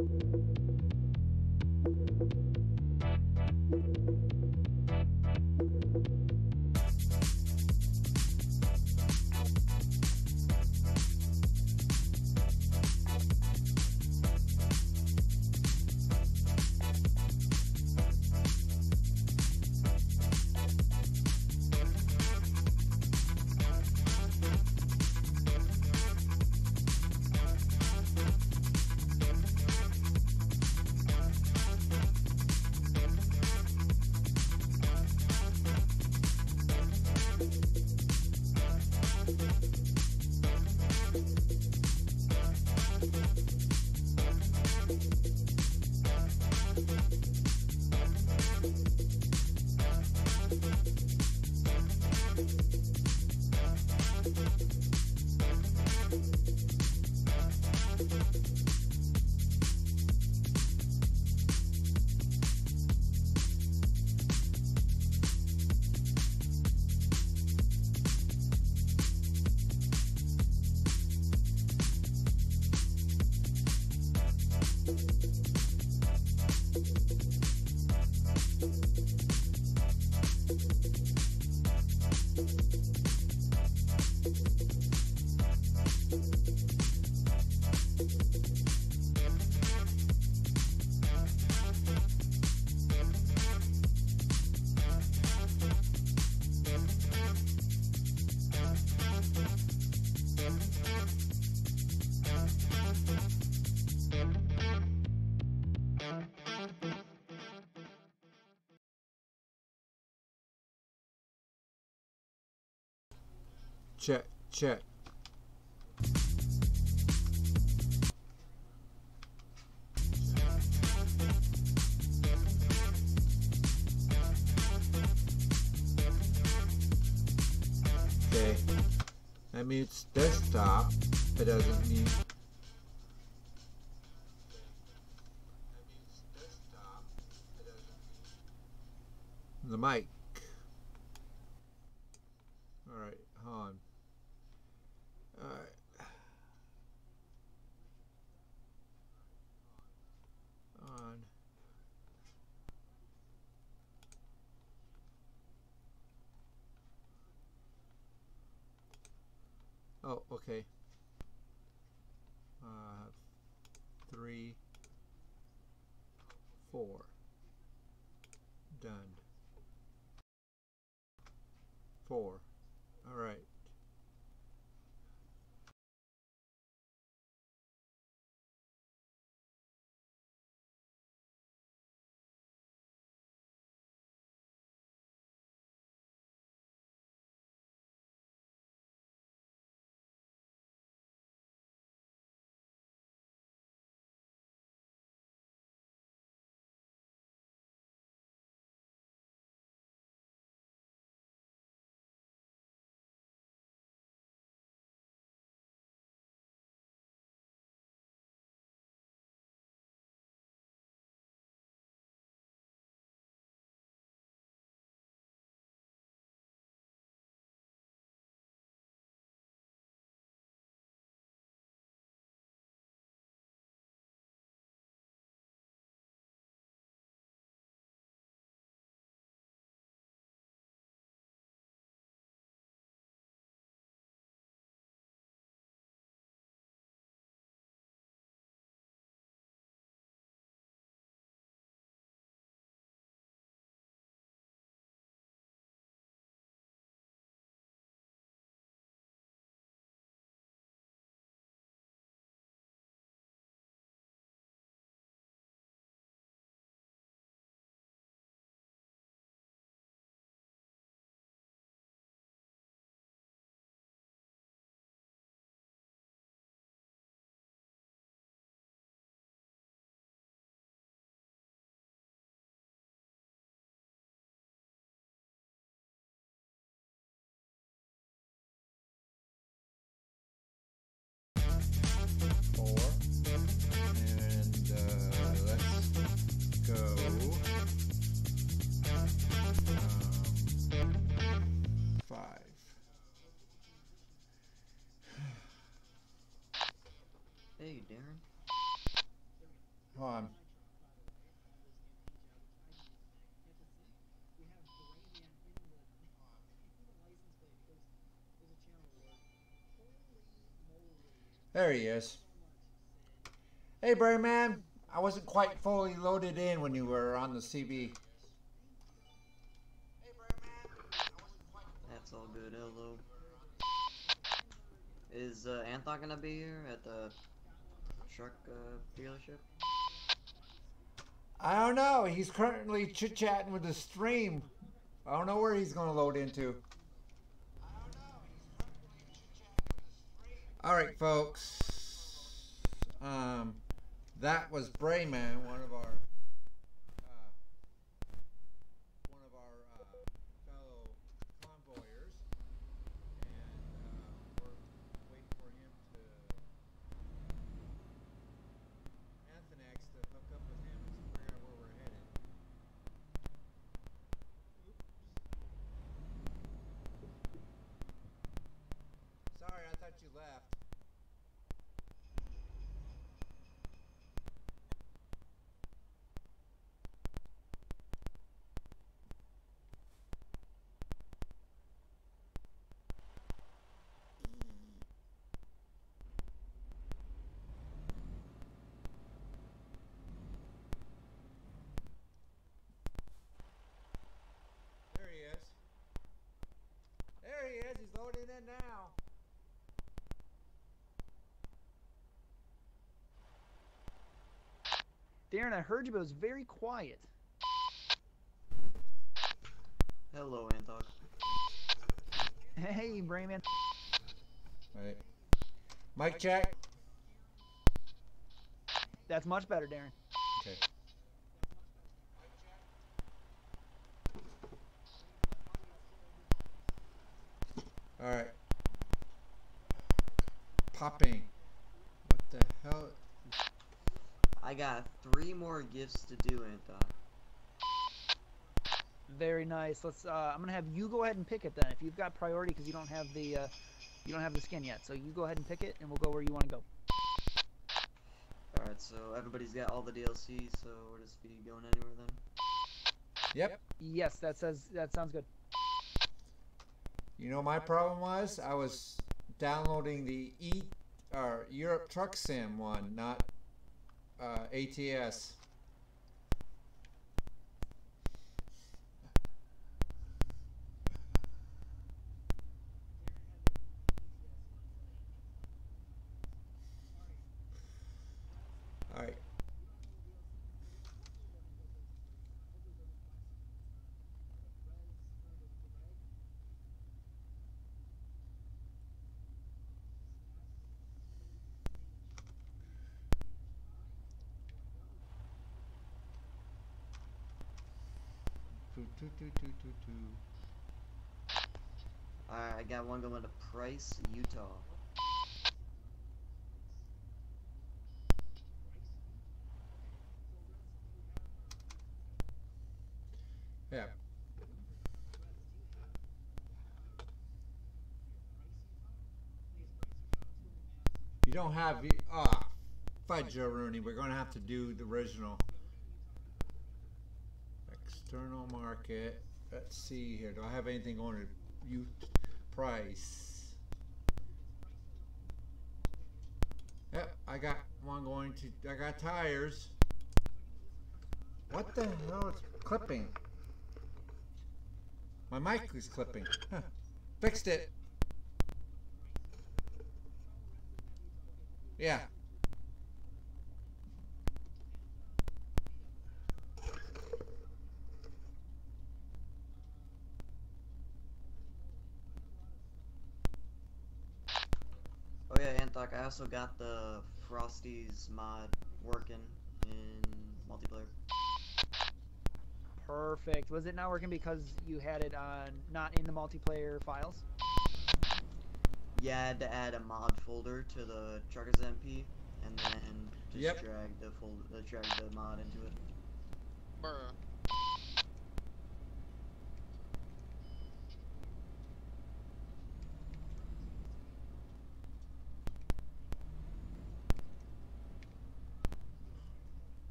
Check, check. Okay, that means desktop. It doesn't mean the mic. Alright, hold on. Alright. On. Oh, okay. 3, 4. Done. 4. Alright. Hey, Darren. on. There he is. Hey, Brayman. I wasn't quite fully loaded in when you were on the CB. That's all good. Hello. Is Anthon gonna be here at the truck dealership? I don't know. He's currently chit-chatting with the stream. I don't know where he's going to load into. All right, folks. That was Brayman, one of our fellow convoyers, and we're waiting for him to Anthonyx to hook up with him and figure out where we're headed. Sorry, I thought you left. There he is. There he is. He's loading in now. Darren, I heard you, but it was very quiet. Hello, Anthon. Hey, Brayman. Right. Mic check. That's much better, Darren. Okay. All right. Popping. What the hell? I got 3 more gifts to do, Anthon. Very nice. Let's. I'm gonna have you go ahead and pick it then. If you've got priority, because you don't have the skin yet. So you go ahead and pick it, and we'll go where you want to go. Alright, so everybody's got all the DLC, so we'll just be going anywhere then. Yep. Yes, that sounds good. You know, my problem was I was downloading the Europe Truck Sim one, not ATS. All right. Alright, I got one going to Price, Utah. Yeah. You don't have fudge, Rooney. We're gonna have to do the original. External market. Let's see here. Do I have anything going to you price? Yep, I got one going to. I got tires. What the hell is clipping? My mic is clipping. Huh. Fixed it. Yeah. Oh yeah, Anthon, I also got the Frosty's mod working in multiplayer. Perfect. Was it not working because you had it on not in the multiplayer files? Yeah, I had to add a mod folder to the Truckers MP, and then just drag the mod into it. Bruh.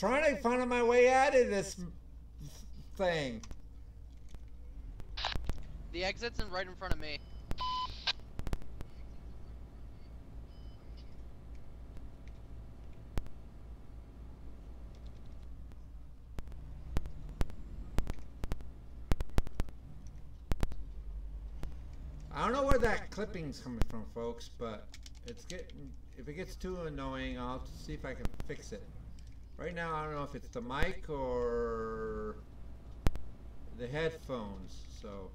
trying to find my way out of this thing. The exit's right in front of me. I don't know where that clipping's coming from, folks, but it's getting, if it gets too annoying, I'll see if I can fix it. Right now, I don't know if it's the mic or the headphones, so.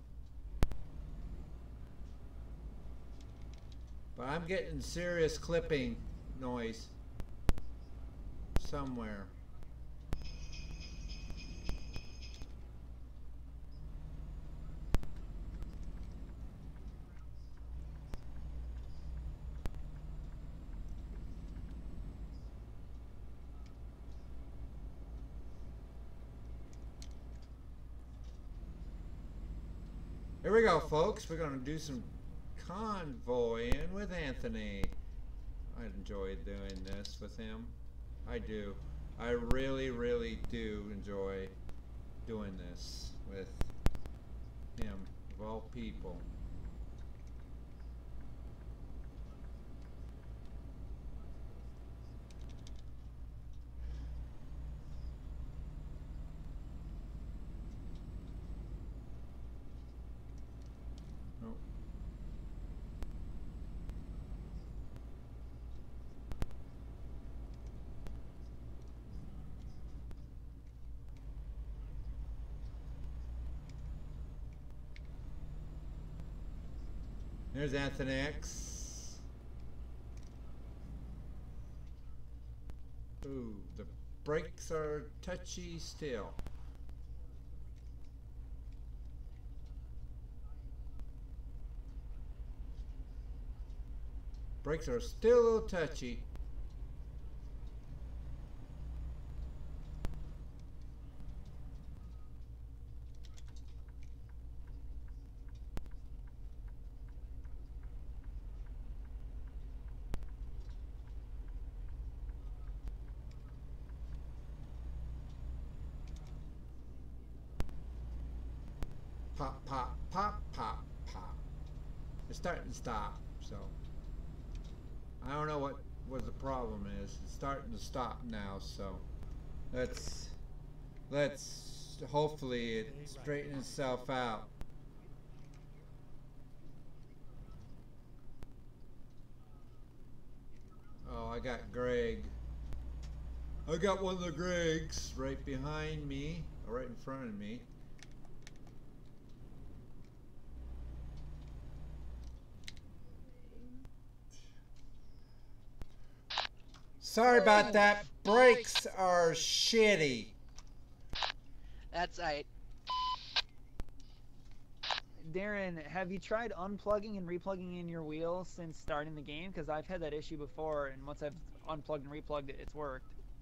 But I'm getting serious clipping noise somewhere. Here we go, folks. We're going to do some convoying with Anthony. I enjoy doing this with him. I do. I really, really do enjoy doing this with him, of all people. There's Anthony X. Ooh, the brakes are touchy still. Brakes are still a little touchy. Pop, pop, pop, pop, pop. It's starting to stop, so I don't know what the problem is. It's starting to stop now, so let's hopefully it straightens itself out. Oh, I got Greg. I got one of the Gregs right behind me, or right in front of me. Sorry about that. Brakes are shitty. That's right. Darren, have you tried unplugging and replugging in your wheels since starting the game? Because I've had that issue before, and once I've unplugged and replugged it, it's worked.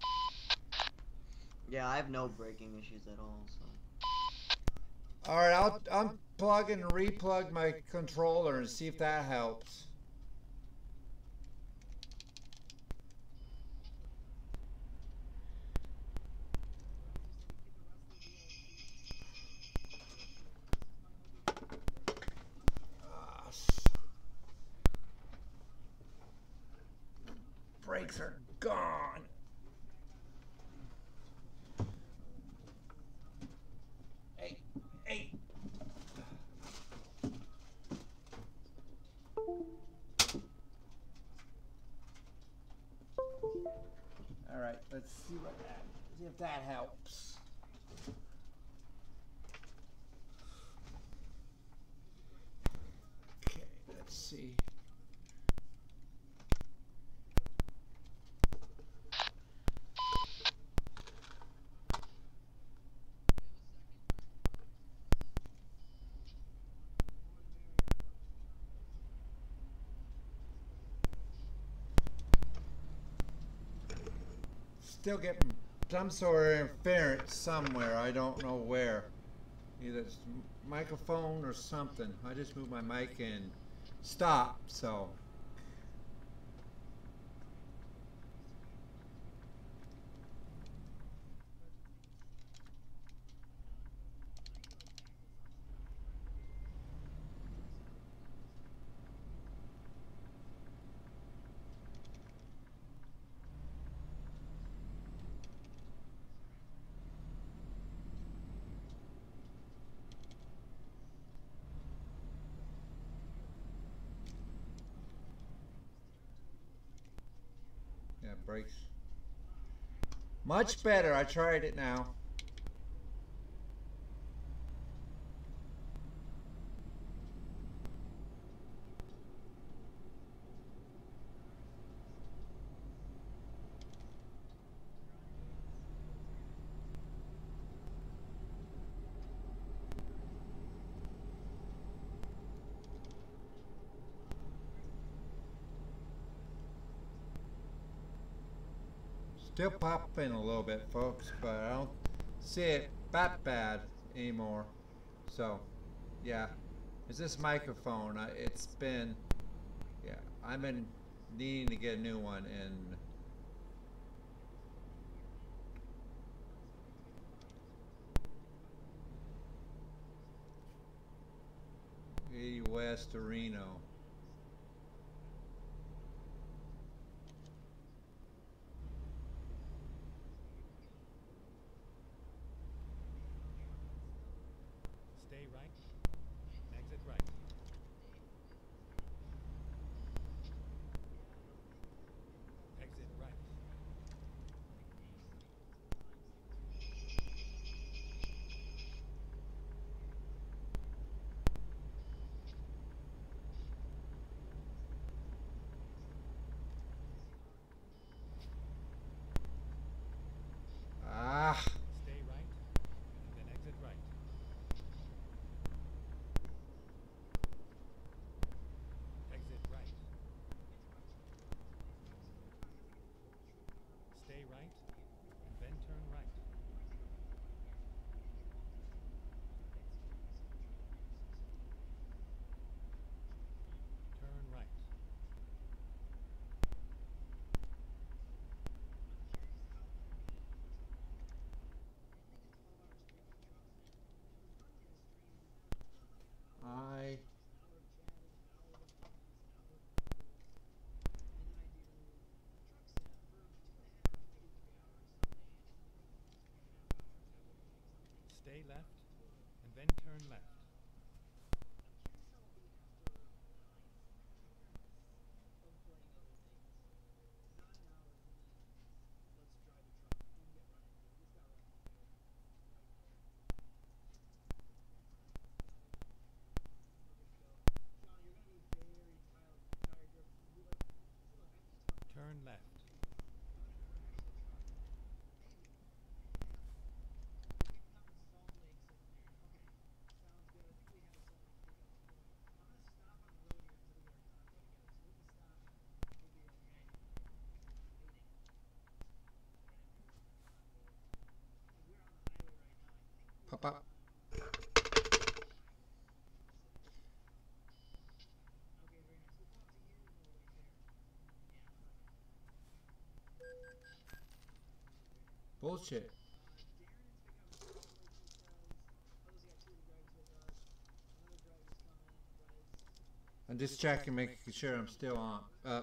Yeah, I have no braking issues at all, so. Alright, I'll unplug and replug my controller and see if that helps. Brakes are gone. Hey, hey. All right, let's see if that helps. Okay, let's see. Still getting some sort of interference somewhere. I don't know where. Either it's microphone or something. I just moved my mic and stopped, so. brakes. Much better. I tried it now. Still popping a little bit, folks, but I don't see it that bad anymore. So, yeah, it's this microphone. It's been, yeah, I've been needing to get a new one, and West to Reno. Stay right, exit right. Exit right. Ah, Stay right, and then exit right. Exit right. Stay right, and then turn right. Turn right. I Stay left, and then turn left. Turn left. pop up. Bullshit. I'm just checking, making sure I'm still on. I'm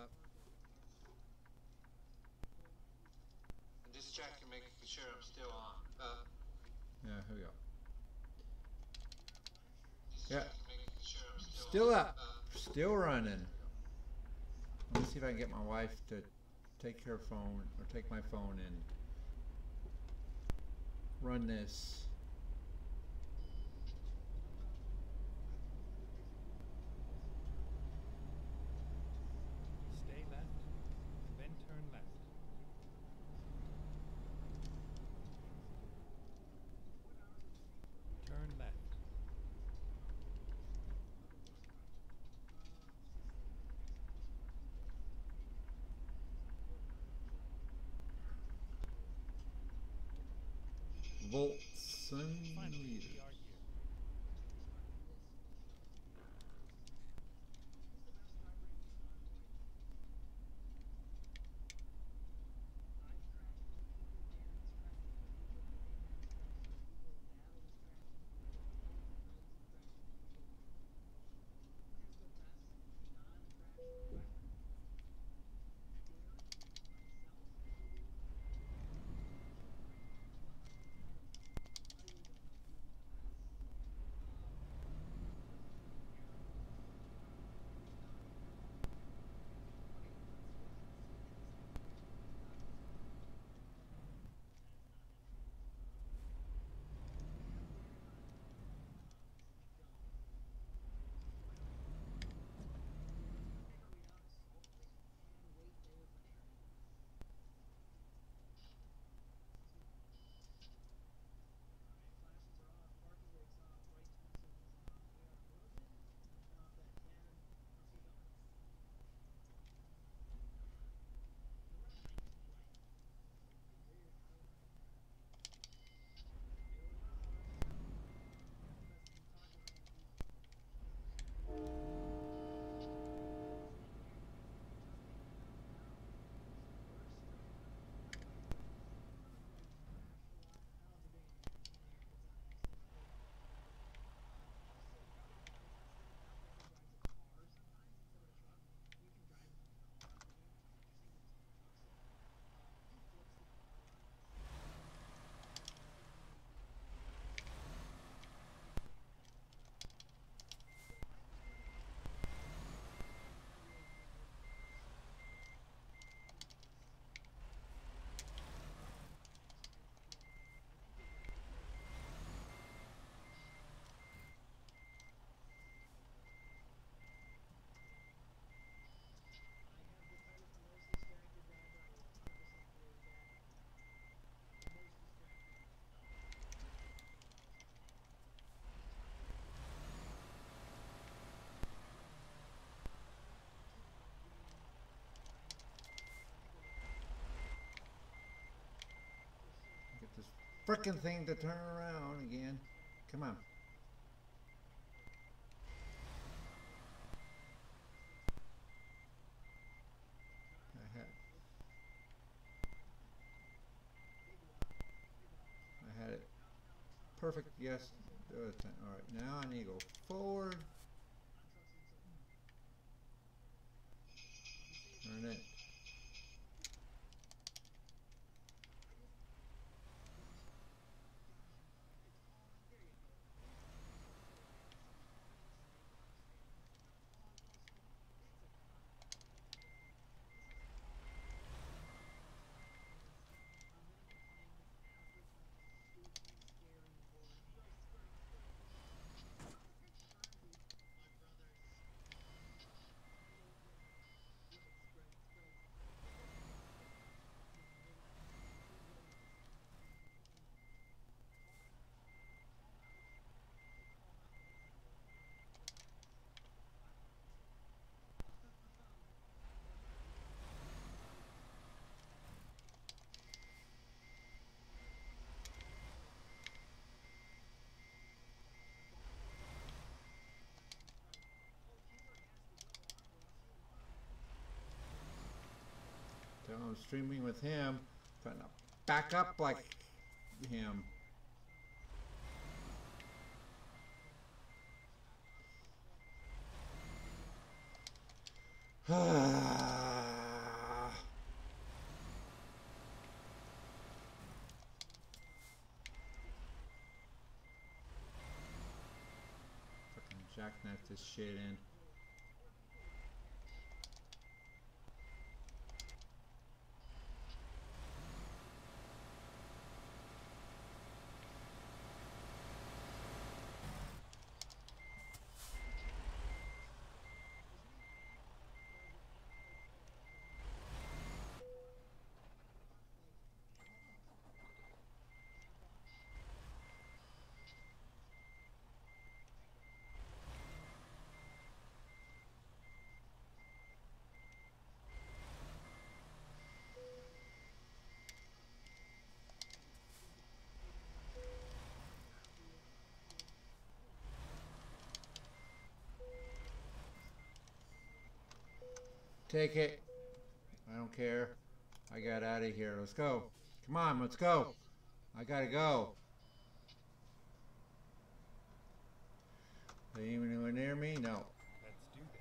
just checking, making sure I'm still on. Yeah, here we go. Yeah. Still up. Still running. Let me see if I can get my wife to take her phone, or take my phone and run this. Stay left, and then turn left. Turn left. Voltson. Finally, we are here. frickin' thing to turn around again. Come on. I had it perfect. Yes. Alright, now I need to go forward. Turn it. So I'm streaming with him, trying to back up like him. Fucking jackknife this shit in. Take it. I don't care. I got out of here. Let's go. Come on, let's go. I gotta go. Are they even anywhere near me? No. Let's do this.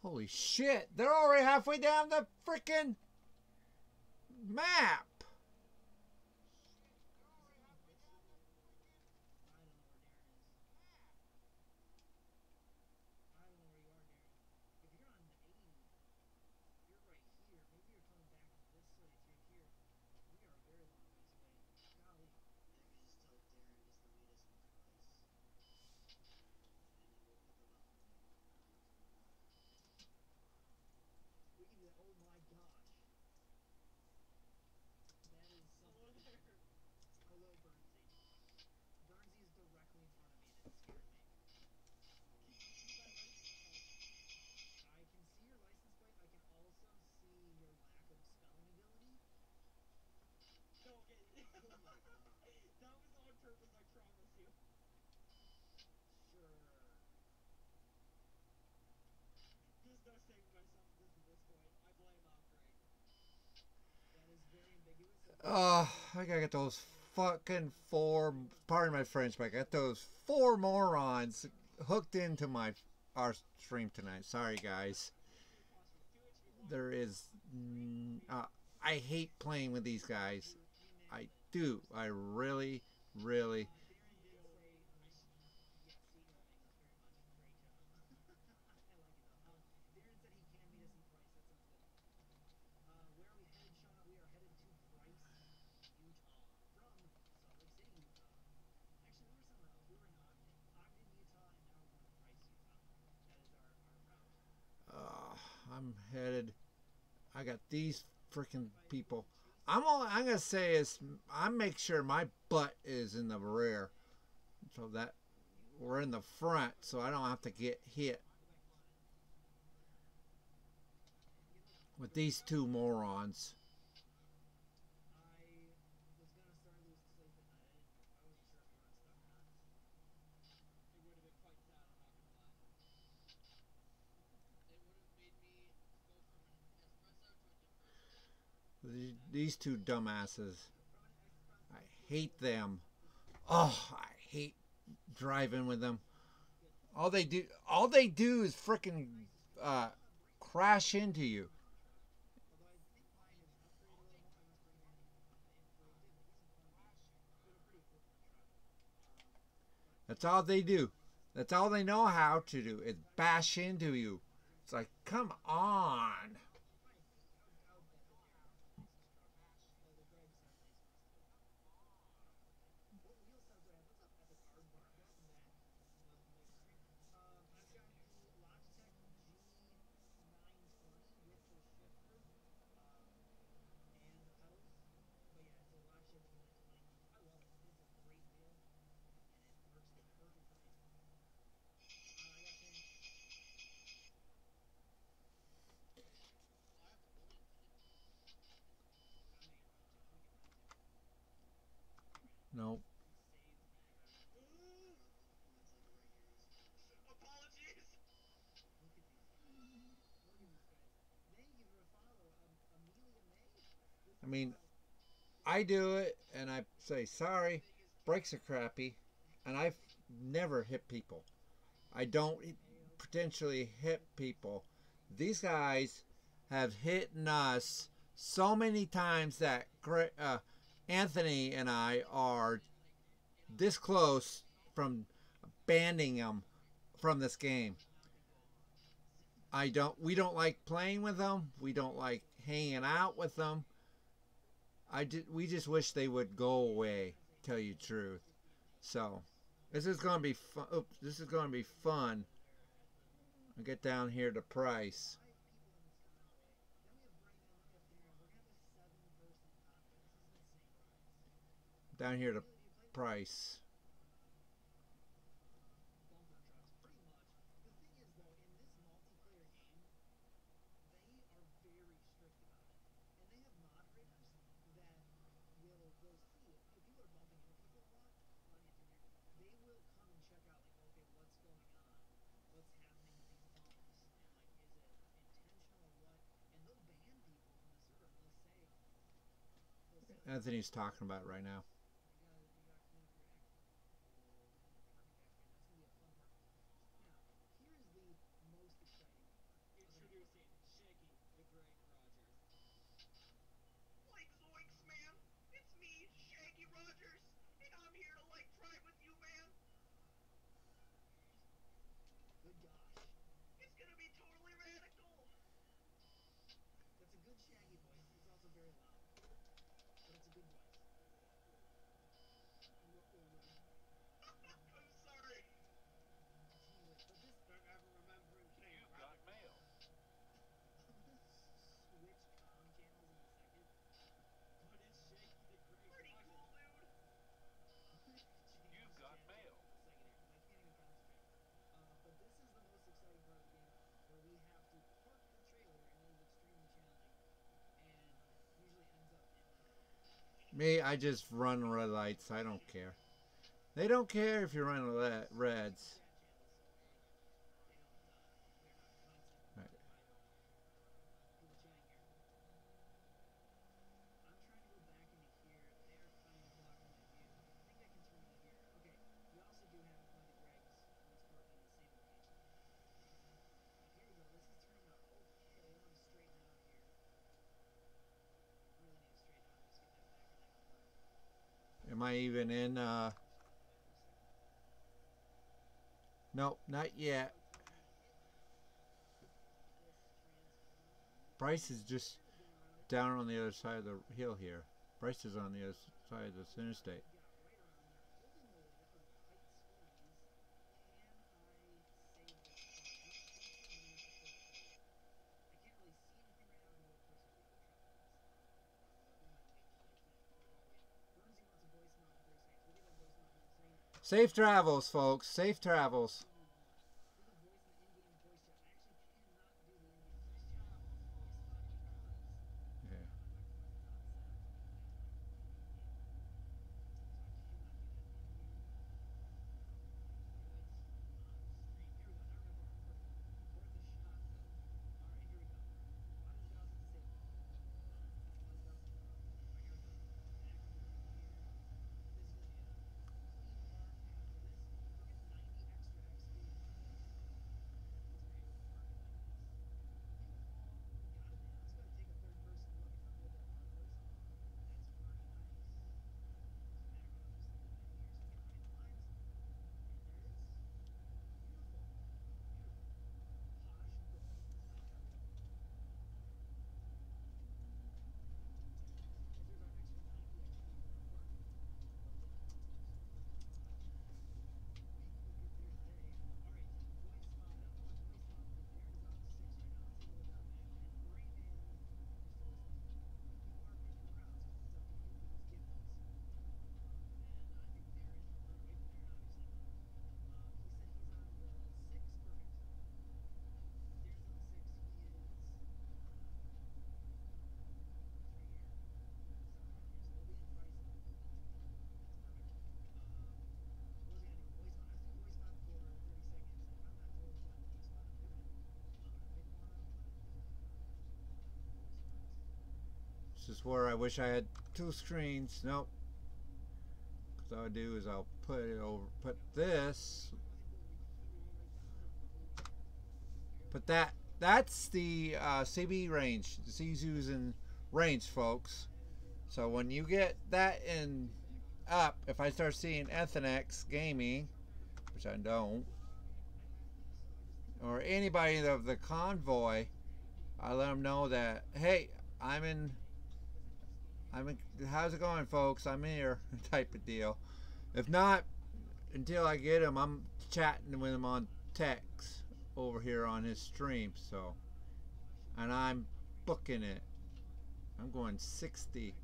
Holy shit! They're already halfway down the freaking map. Oh, I gotta get those fucking four, pardon my French, but I got those four morons hooked into our stream tonight. Sorry, guys. There is, I hate playing with these guys. I do. I really, really. I'm headed. I got these freaking people. I'm gonna say is I make sure my butt is in the rear, so that we're in the front, so I don't have to get hit with these two morons. These two dumbasses. I hate them. Oh, I hate driving with them. All they do is freaking crash into you. That's all they do. That's all they know how to do is bash into you. It's like, come on. No. I mean, I do it and I say sorry, brakes are crappy, and I've never hit people. I don't potentially hit people. These guys have hit us so many times that Anthony and I are this close from banning them from this game. We don't like playing with them. We don't like hanging out with them. We just wish they would go away, tell you the truth. So, this is going to be fun. Oops, this is going to be fun. I'll get down here to Price. Down here to Price. Anthony's talking about it right now. Me, I just run red lights. I don't care. They don't care if you run reds. Right. Am I even in? Nope, not yet. Bryce is just down on the other side of the hill here. Bryce is on the other side of this interstate. Safe travels, folks. Safe travels. Yeah. This is where I wish I had two screens. Nope. What I'll do is I'll put it over, put this, put that. That's the CB range, the CZU's in range, folks. So when you get that in up, if I start seeing Ethernex Gaming, which I don't, or anybody of the convoy, I let them know that, hey, I'm in, how's it going, folks? I'm here, type of deal. If not, until I get him, I'm chatting with him on text over here on his stream. So, and I'm booking it. I'm going 60.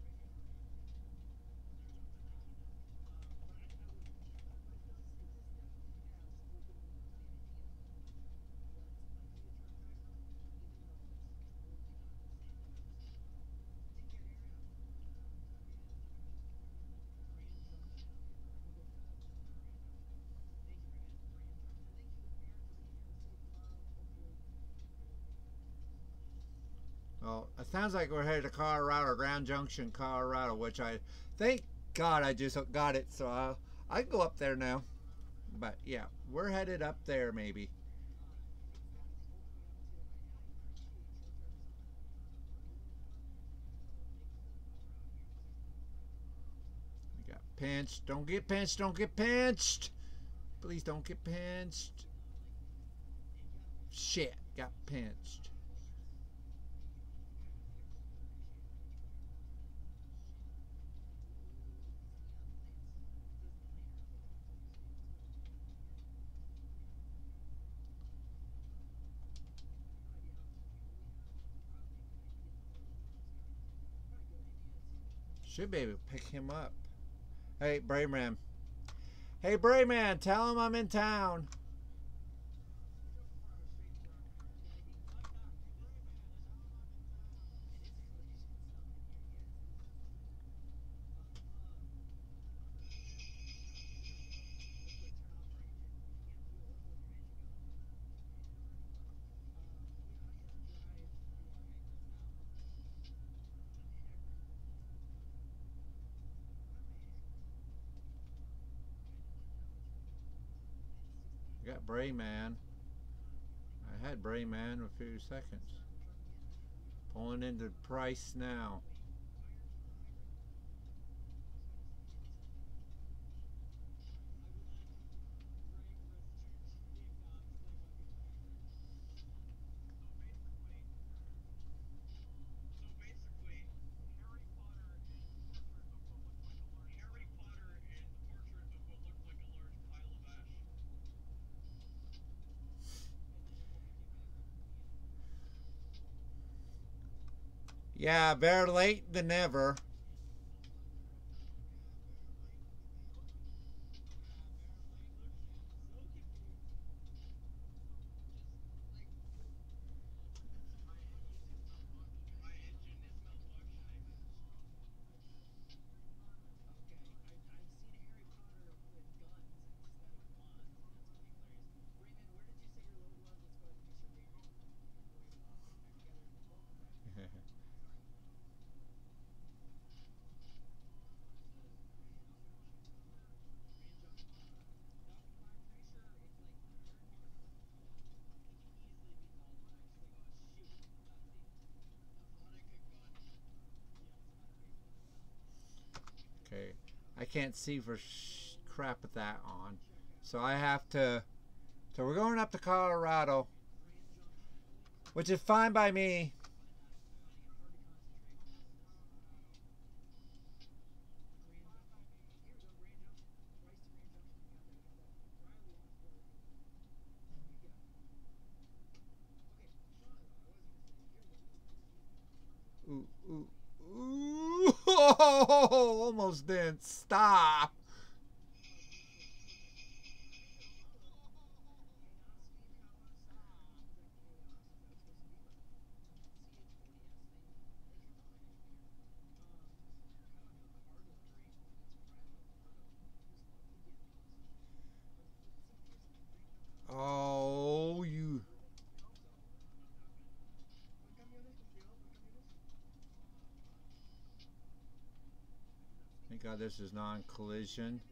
Well, it sounds like we're headed to Colorado, Grand Junction, Colorado, which I thank God I just got it, so I can go up there now. But yeah, we're headed up there maybe. We got pinched. Don't get pinched. Don't get pinched. Please don't get pinched. Shit, got pinched. Should be able to pick him up. Hey, Brayman. Hey, Brayman, tell him I'm in town. got Brayman. I had Brayman a few seconds. Pulling into Price now. Yeah, better late than never. Okay, I can't see for crap with that on, so I have to. So we're going up to Colorado, which is fine by me. Ooh, ooh, ooh! Almost didn't stop. Oh, you. Thank God this is non-collision.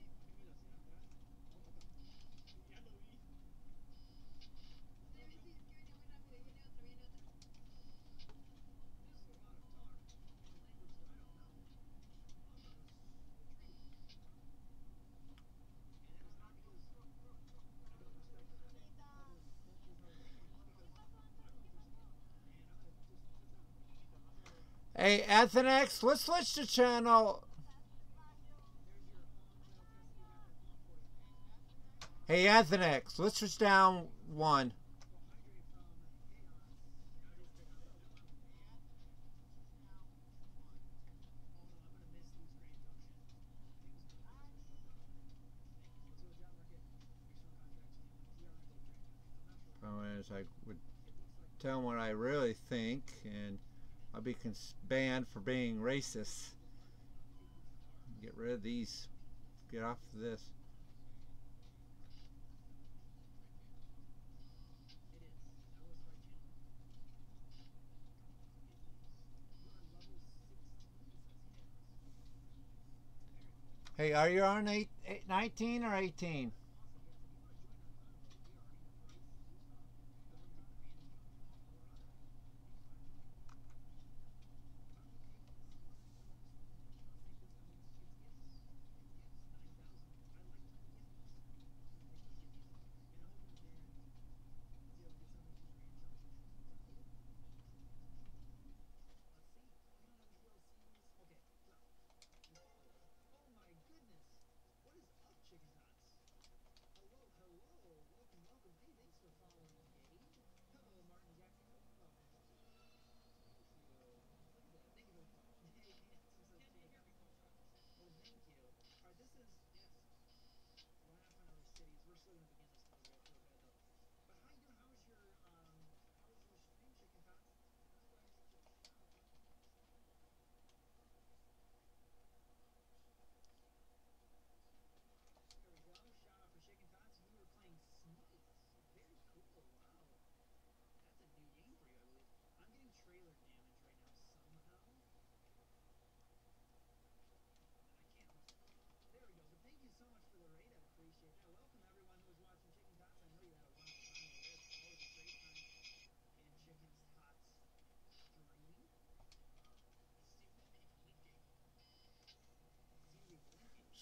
Hey, Athenex, let's switch to channel. Hey, Athenex, let's switch down one. As I would tell them what I really think, and I'll be banned for being racist. Get rid of these. Get off of this. Hey, are you on 19 or 18?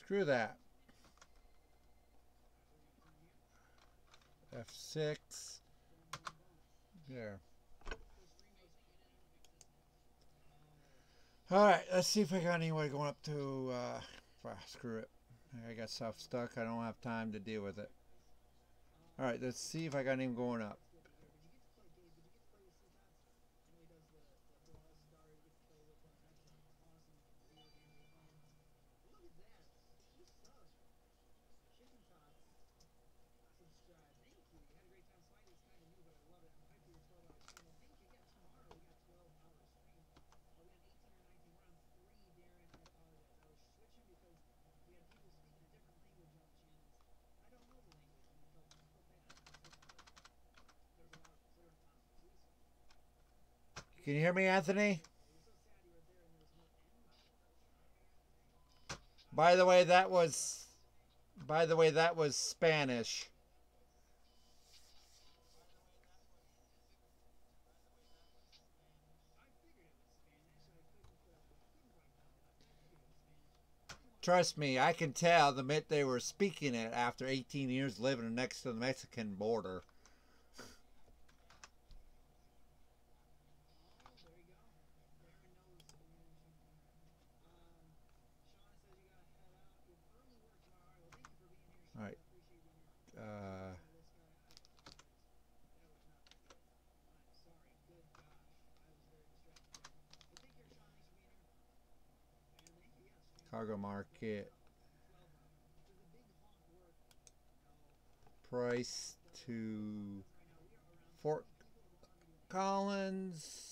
Screw that. F6. There. Alright, let's see if I got any way going up to, screw it. I got stuff stuck. I don't have time to deal with it. Alright, let's see if I got any going up. Can you hear me, Anthony? By the way, that was Spanish. Trust me, I can tell the minute they were speaking it after 18 years living next to the Mexican border. All right. Cargo market. Price to Fort Collins.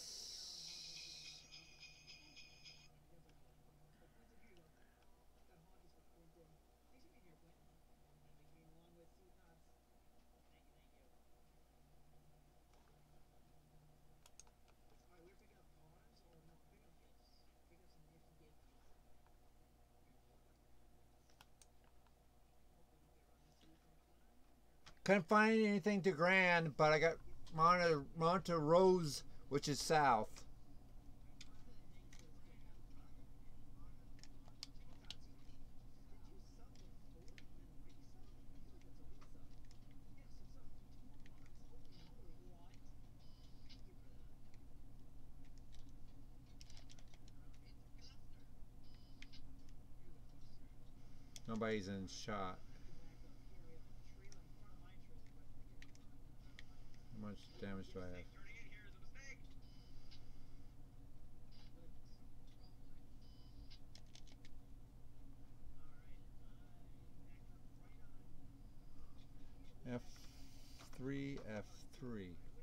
Couldn't find anything to Grand, but I got Monterose, which is south. Nobody's in shot. How much damage do I have? F3, F3.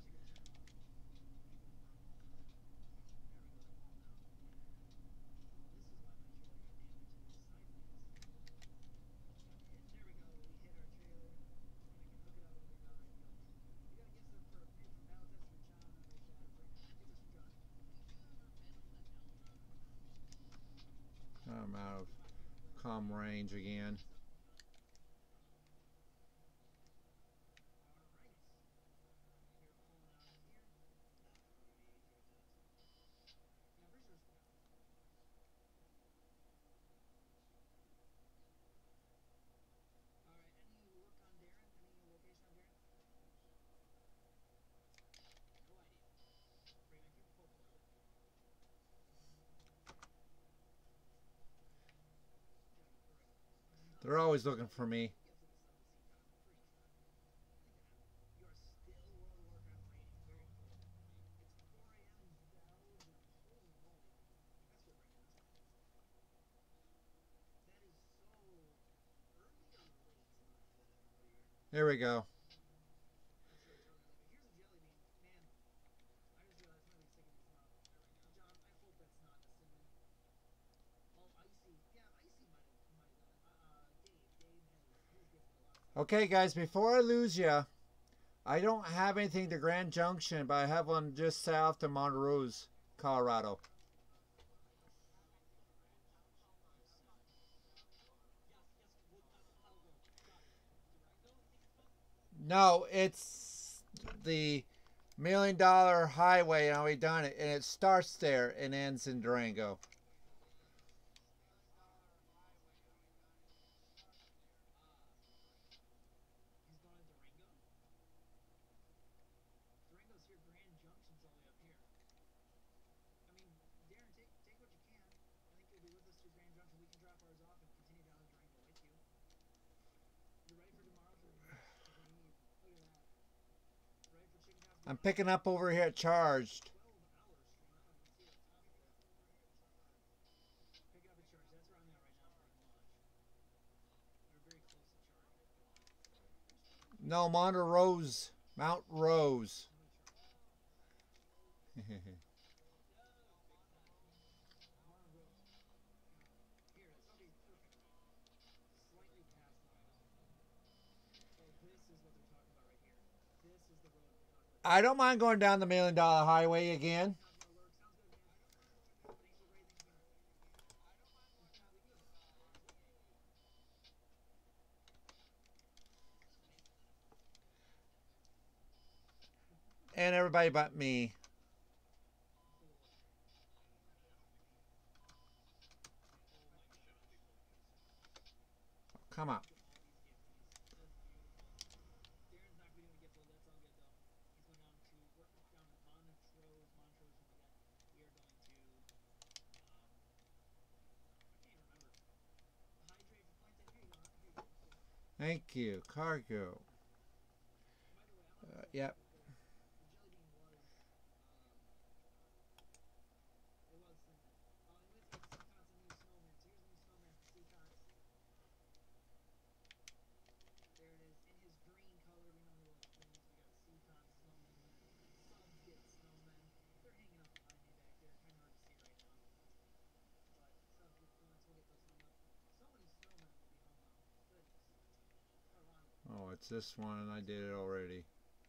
I'm out of comm range again. They're always looking for me. There we go. Okay, guys, before I lose you, I don't have anything to Grand Junction, but I have one just south of Montrose, Colorado. No, it's the $1 Million Highway, and we've done it, and it starts there and ends in Durango. I'm picking up over here at Charged. No, Mount Rose. Mount Rose. I don't mind going down the $1 Million Highway again. And everybody but me. Come on. Thank you. Cargo. Yep. Oh, it's this one and I did it already.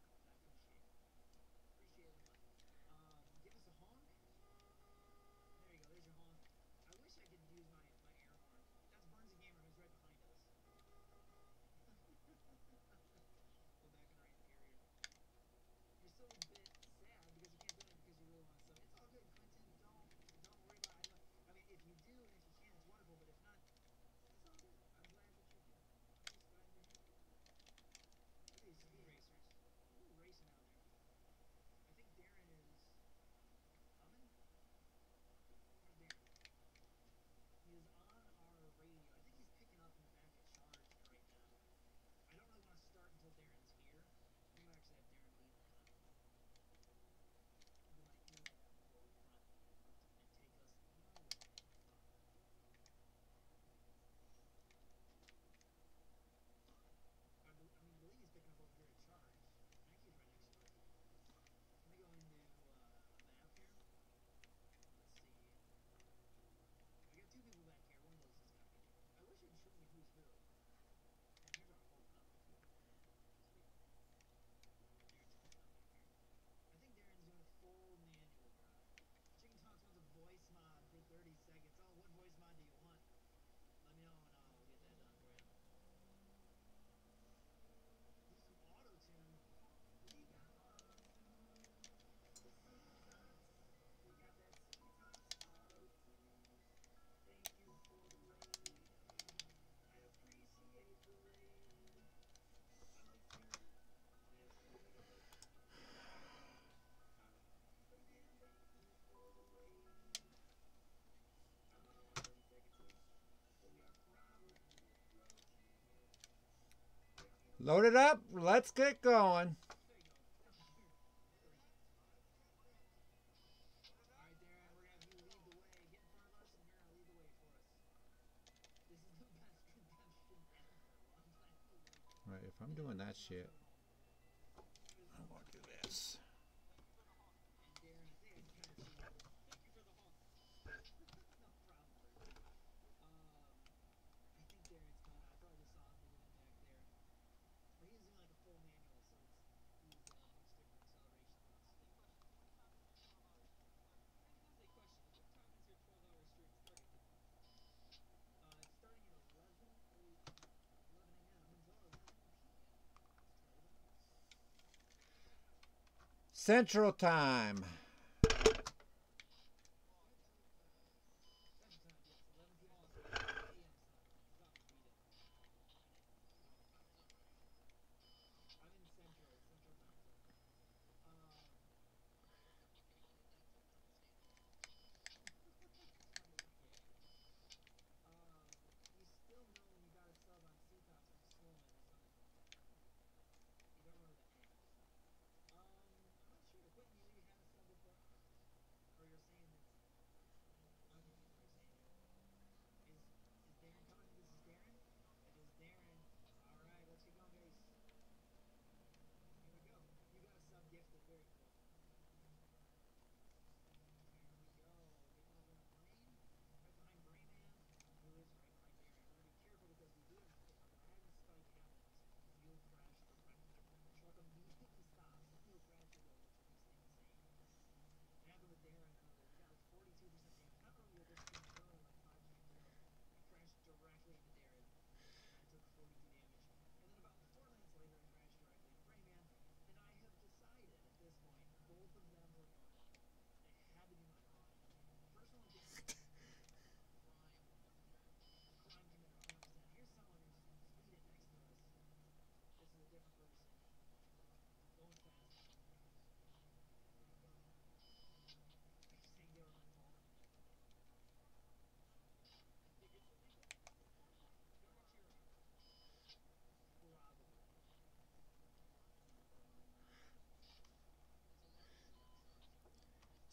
Load it up. Let's get going. Right, if I'm doing that shit, I won't do this. Central Time.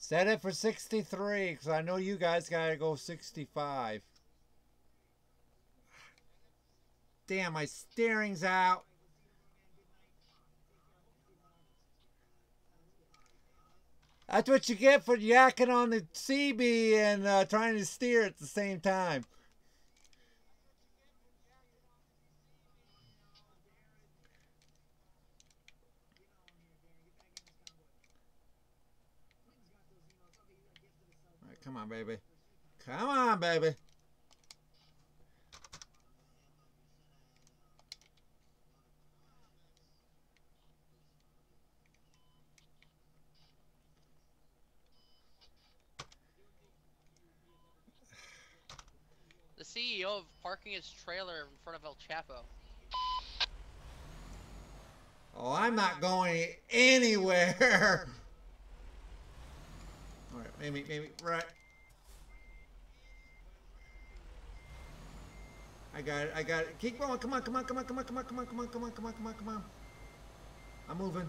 Set it for 63, because I know you guys gotta go 65. Damn, my steering's out. That's what you get for yakking on the CB and trying to steer at the same time. All right, come on, baby. Come on, baby. The CEO of parking his trailer in front of El Chapo. Oh, I'm not going anywhere. All right, maybe, right. I got it. Keep going. Come on. I'm moving.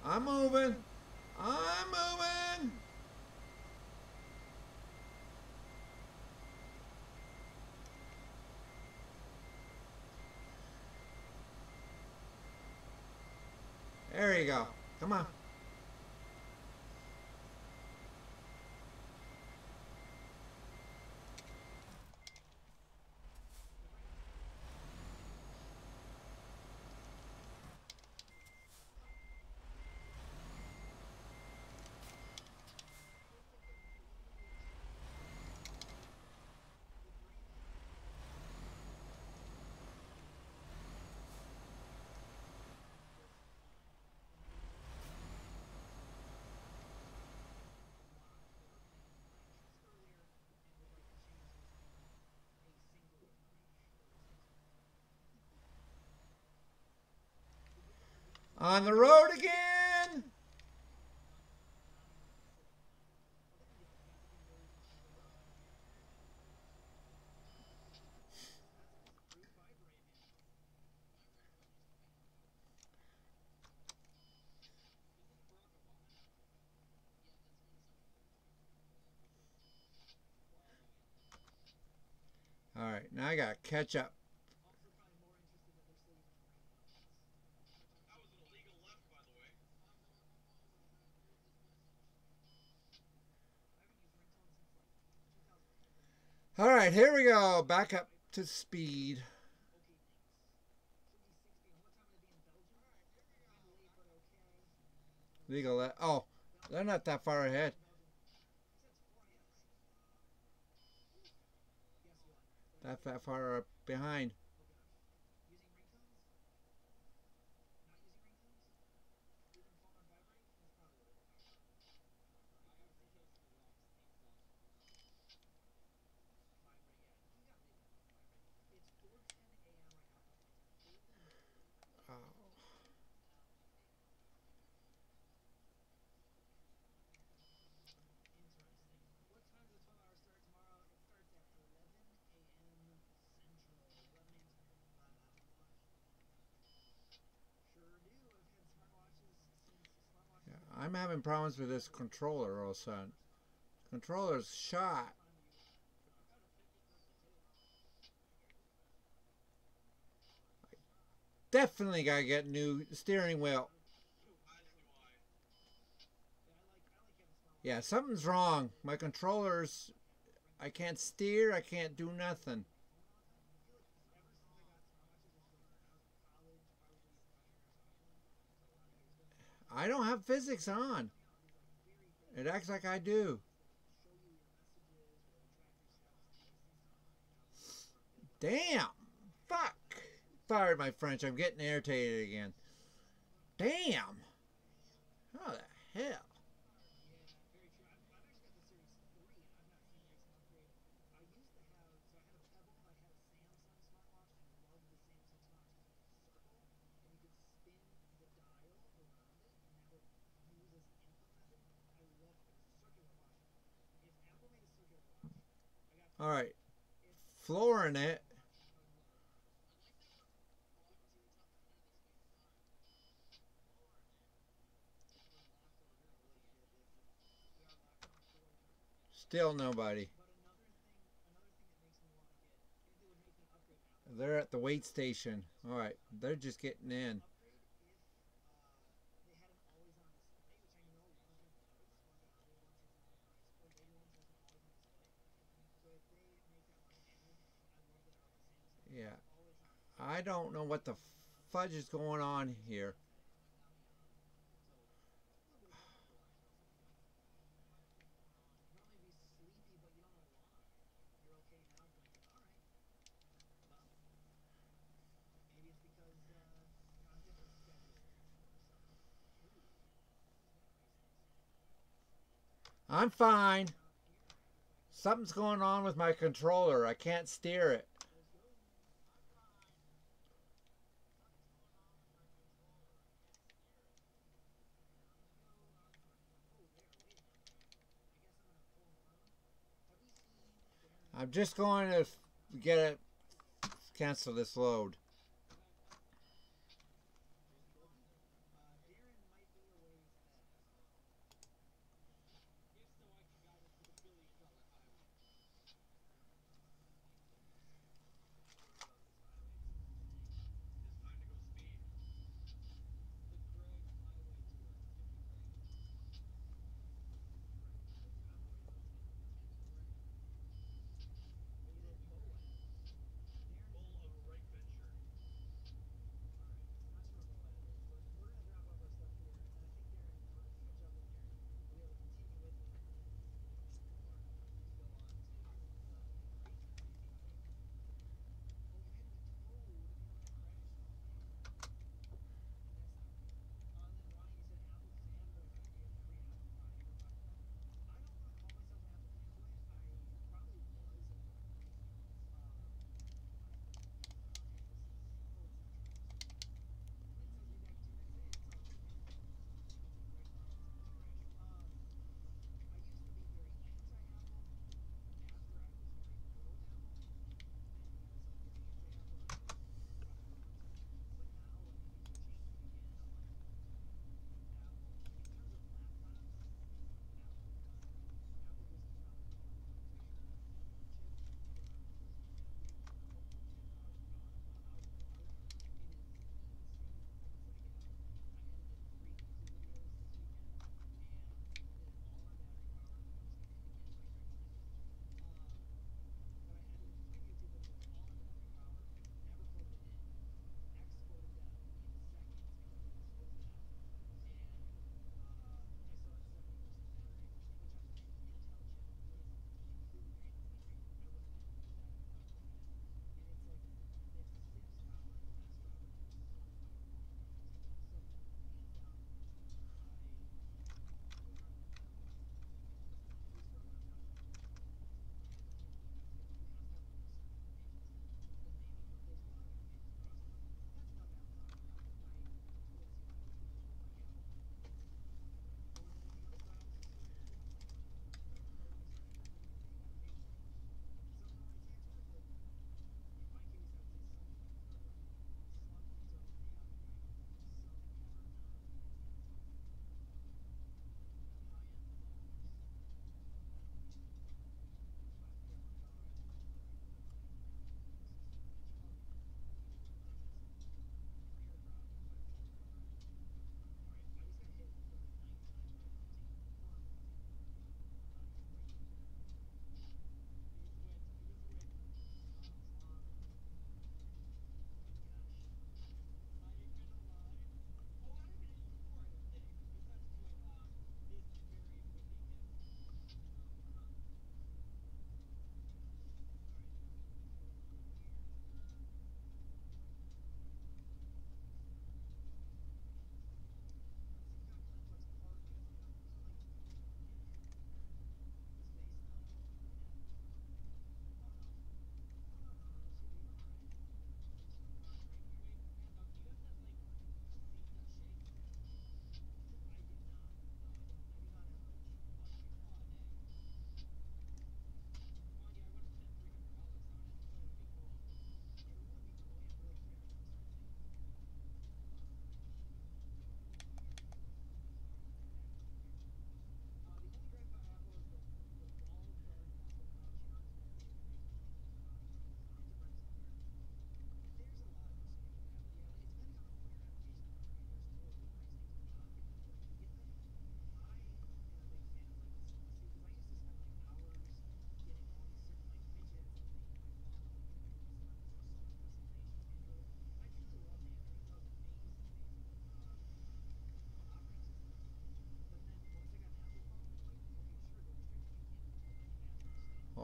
There you go. Come on. On the road again. All right, now I gotta catch up. All right, here we go. Back up to speed. Legal. Oh, they're not that far ahead. That far behind. I'm having problems with this controller all of a sudden. Controller's shot. Definitely gotta get new steering wheel. Yeah, something's wrong. My controller's... I can't steer, I can't do nothing. I don't have physics on. It acts like I do. Damn. Fuck. Fired my French. I'm getting irritated again. Damn. How the hell? All right. Flooring it. Still nobody. They're at the wait station. Alright, they're just getting in. Yeah. I don't know what the fudge is going on here. I'm fine. Something's going on with my controller. I can't steer it. I'm just going to get it, cancel this load.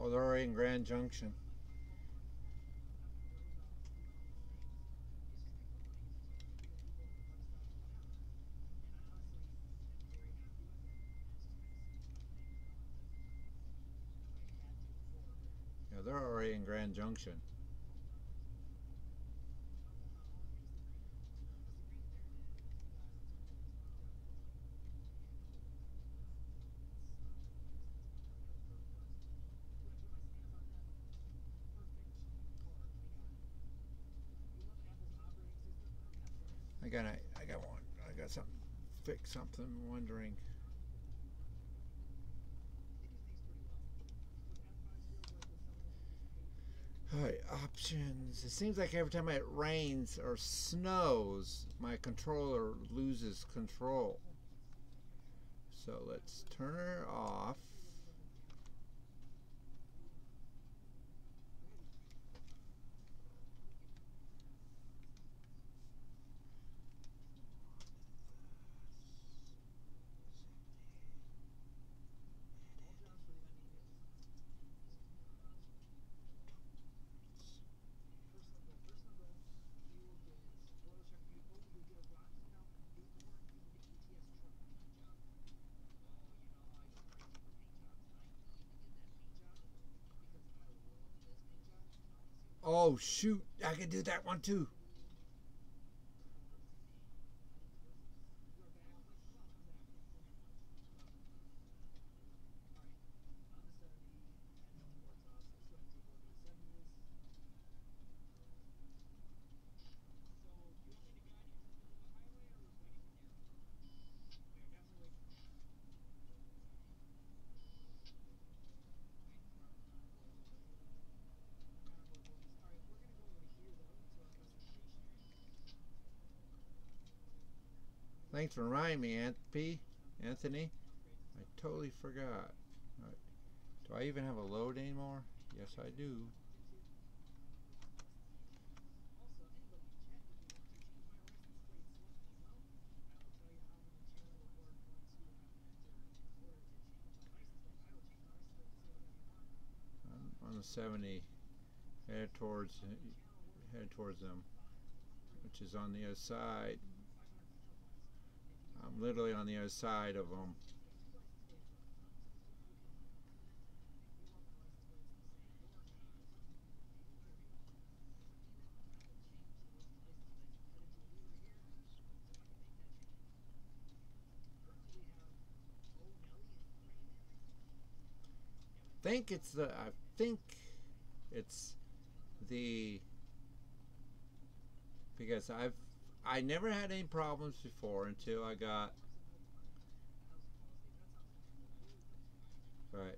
Oh, they're already in Grand Junction. Yeah, they're already in Grand Junction. I got one. I got something. Fix something. Wondering. Alright, options. It seems like every time it rains or snows, my controller loses control. So let's turn her off. Oh shoot, I can do that one too. Thanks for reminding me, Anthony. I totally forgot. Right. Do I even have a load anymore? Yes, I do. I'm on the 70, head towards them, which is on the other side. I'm literally on the other side of them. I think it's the because I never had any problems before until I got right.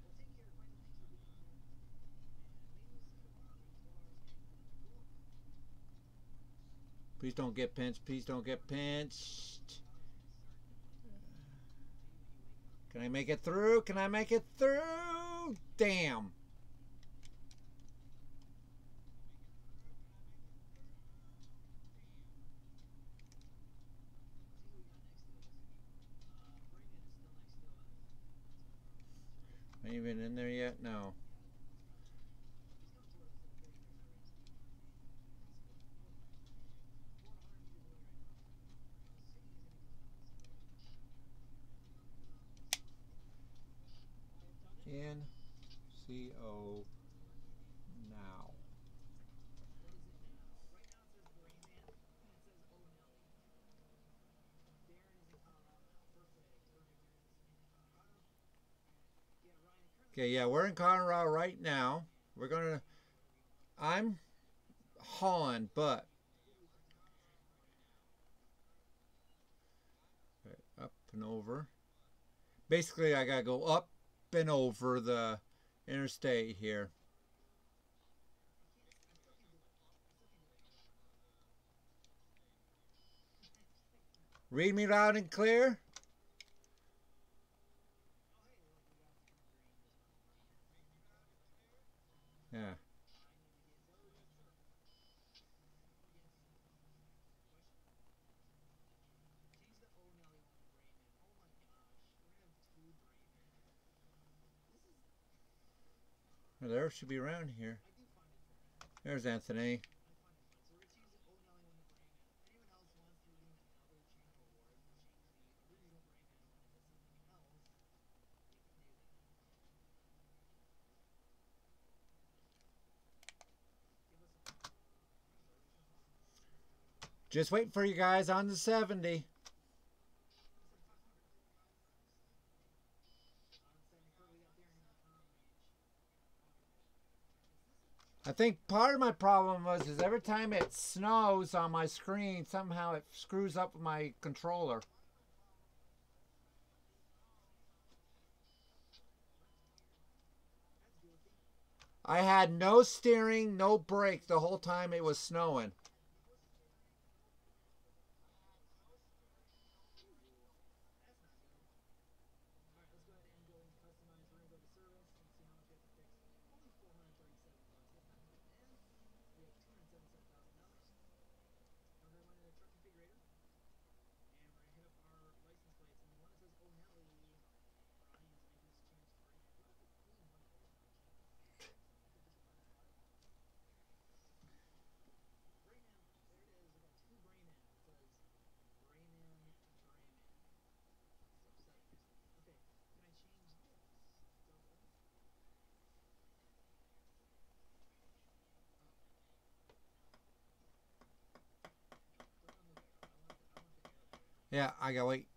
Please don't get pinched. Please don't get pinched. Can I make it through? Can I make it through? Damn. Ain't even in there yet? No. NCO now. Okay, yeah, we're in Colorado right now. I'm hauling, but okay, up and over. Basically, I gotta go up and over the interstate here. Read me loud and clear. Yeah. Oh, there should be around here. There's Anthony. Just waiting for you guys on the 70. I think part of my problem was is every time it snows on my screen, somehow it screws up my controller. I had no steering, no brake the whole time it was snowing. Yeah, I gotta wait.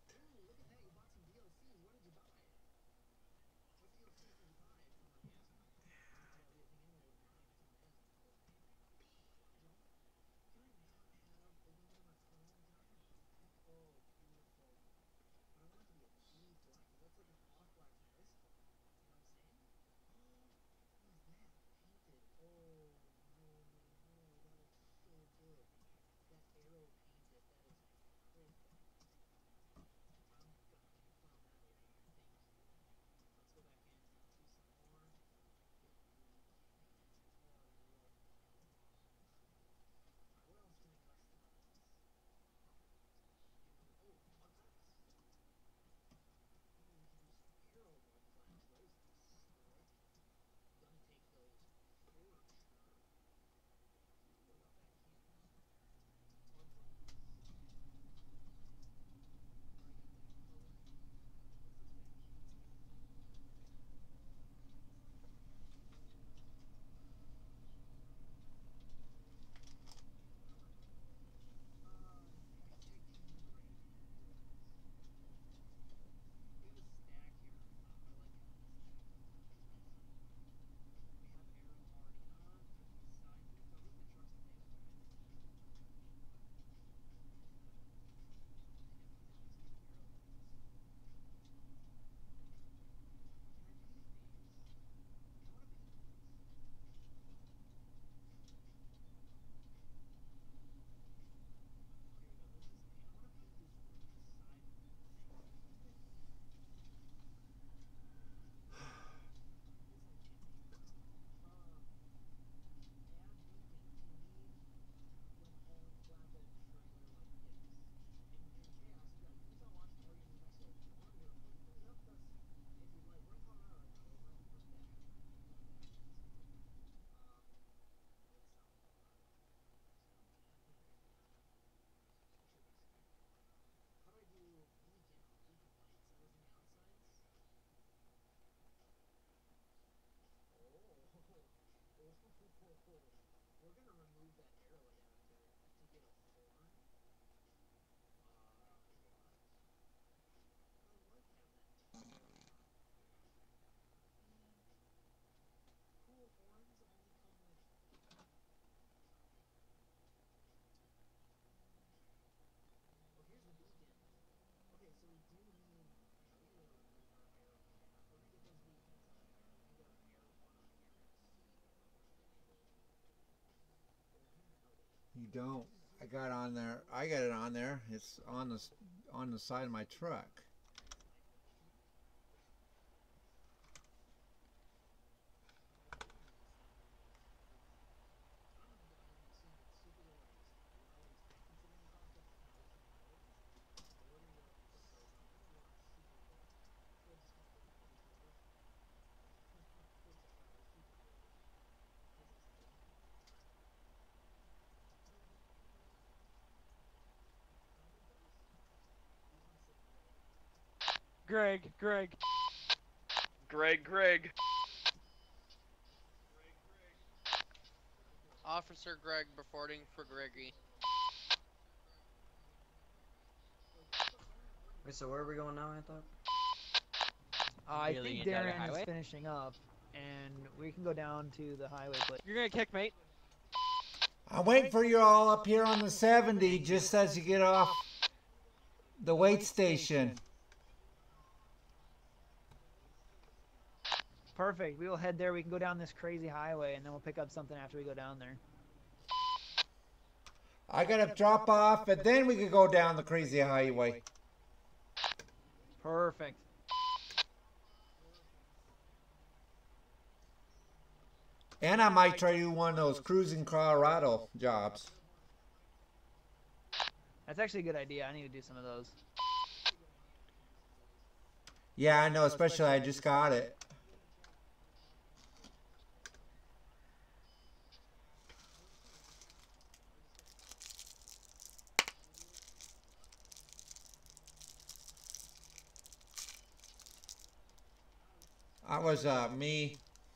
You don't. I got on there. I got it on there. It's on the side of my truck. Greg. Officer Greg reporting for Greggy. Wait, so where are we going now, I thought? I Really think into the Darren is highway? finishing up, and we can go down to the highway. But You're gonna kick, mate. I'm waiting for you all up here on the 70 just as you get off the wait station. perfect. We will head there. We can go down this crazy highway, and then we'll pick up something after we go down there. I gotta drop off, and then we could go down the crazy highway. Perfect. And I might try to do one of those cruising Colorado jobs. That's actually a good idea. I need to do some of those. Yeah, I know, especially I just got it. That was me.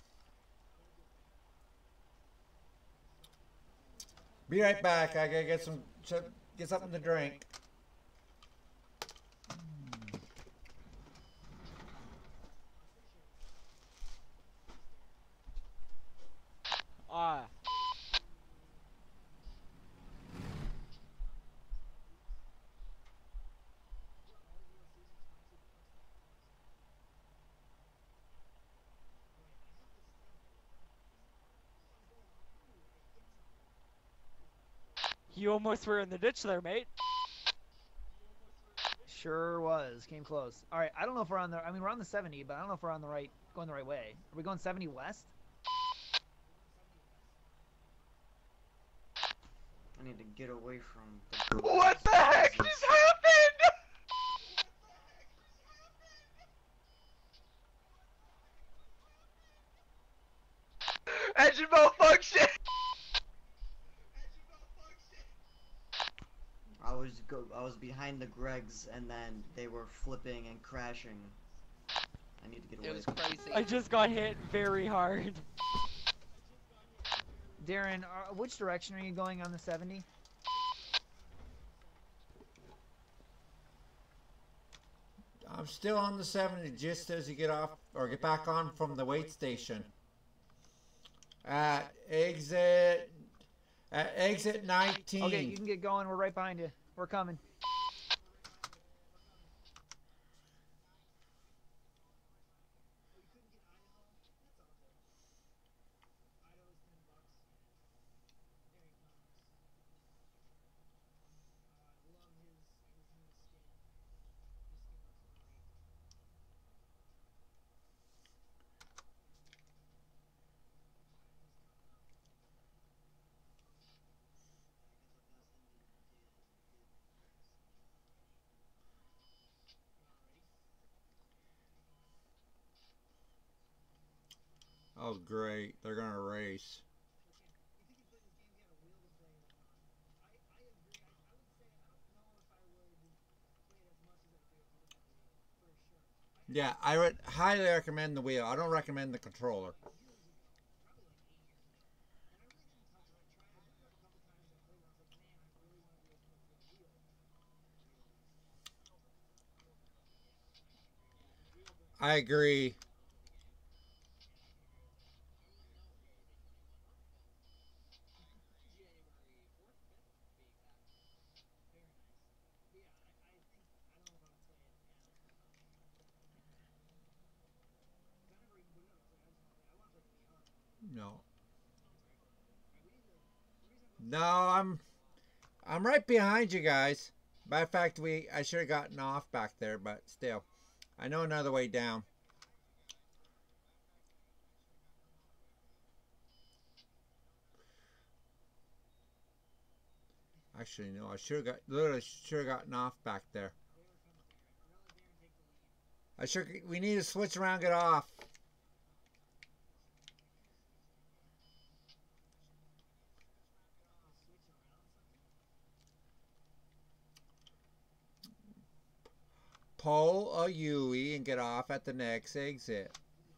Be right back. I gotta get something to drink. Ah. You almost were in the ditch there, mate. Sure was. Came close. All right. I don't know if we're on the. I mean, we're on the 70, but I don't know if we're on the right, going the right way. Are we going 70 west? I need to get away from the What the heck just happened? Engine malfunction! I was behind the Gregs, and then they were flipping and crashing. I need to get away. It was crazy. I just got hit very hard. Darren, which direction are you going on the 70? I'm still on the 70 just as you get off or get back on from the wait station. At exit 19. Okay, you can get going. We're right behind you. We're coming. Oh great, they're gonna race. Yeah, I would highly recommend the wheel. I don't recommend the controller. I agree. No. No, I'm right behind you guys. Matter of fact, I should have gotten off back there, but still. I know another way down. Actually, no, I literally should have gotten off back there. We need to switch around, get off. pull a Yui and get off at the next exit.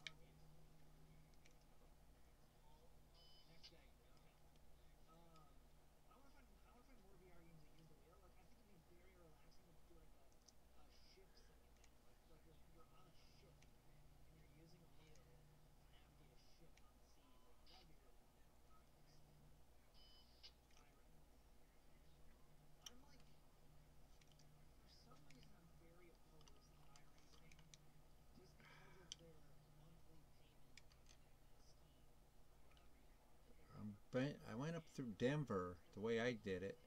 I went up through Denver the way I did it.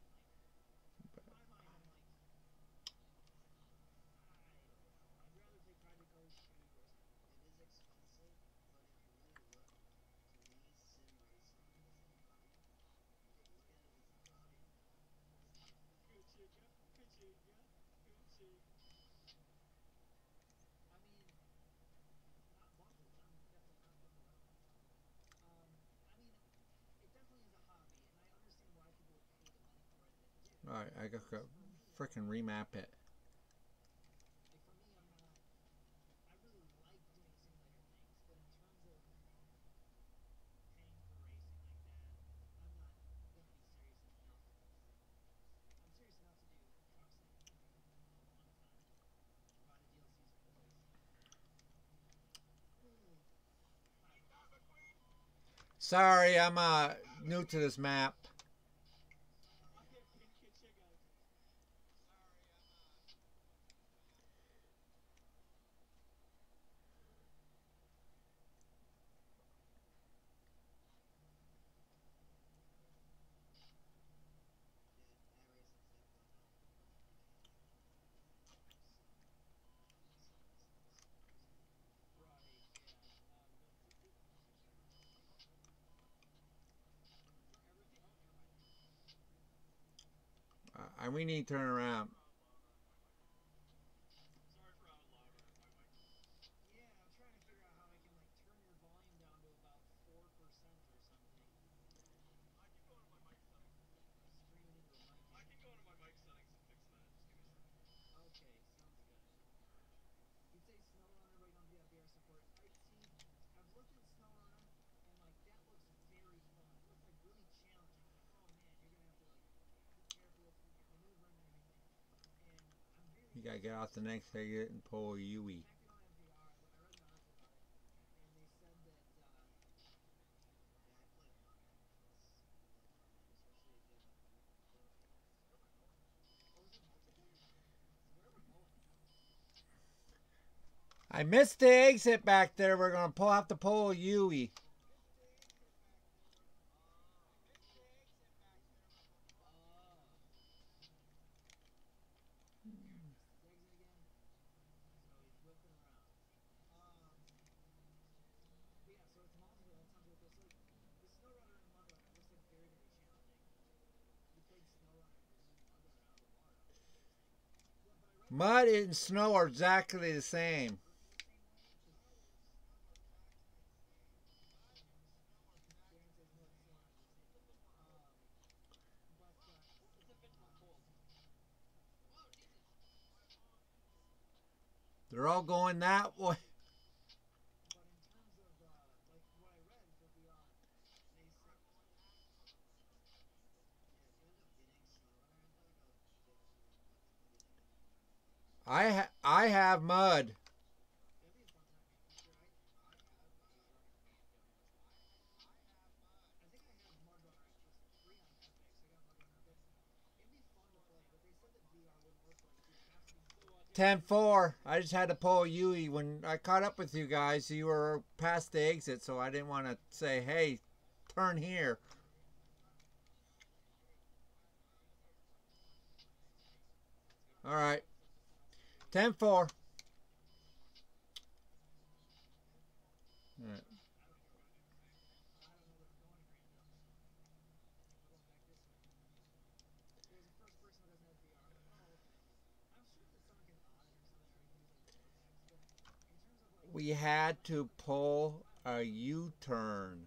Alright, I gotta freaking remap it. Sorry, I'm new to this map. We need to turn around. You gotta get off the next exit and pull a Yui. I missed the exit back there. We're gonna have to pull a Yui. Mud and snow are exactly the same. They're all going that way. I have mud. (10-4). I just had to pull a Yui. When I caught up with you guys, you were past the exit, so I didn't want to say, hey, turn here. Alright. 10-4. Alright. We had to pull a U-turn.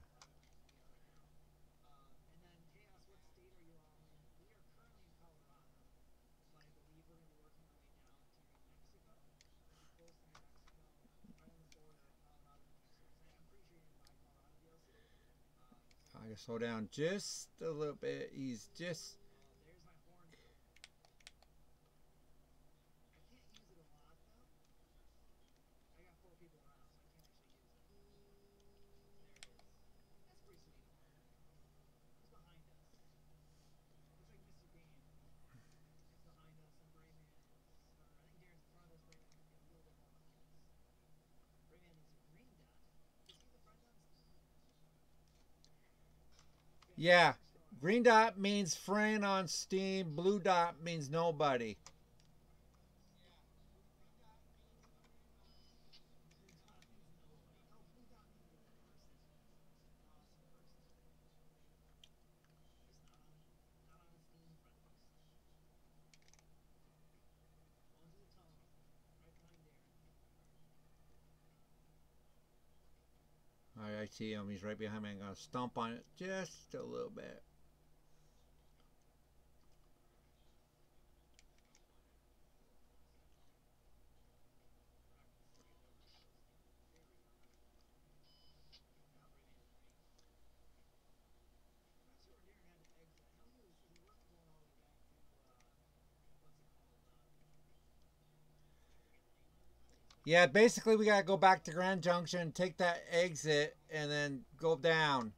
gotta slow down just a little bit. He's just. Yeah, green dot means friend on Steam. Blue dot means nobody. All right, I see him. He's right behind me. I'm going to stomp on it just a little bit. Yeah, basically we gotta go back to Grand Junction, take that exit, and then go down.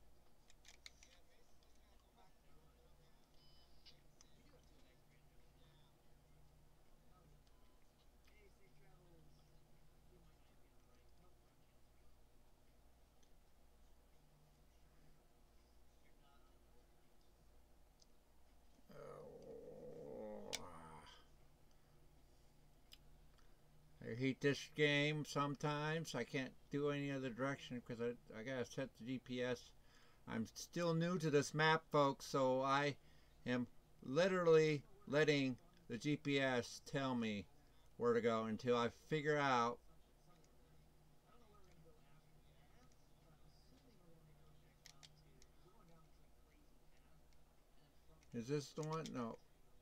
I hate this game sometimes. I can't do any other direction because I gotta set the GPS. I'm still new to this map, folks, so I am literally letting the GPS tell me where to go until I figure out. Is this the one? No.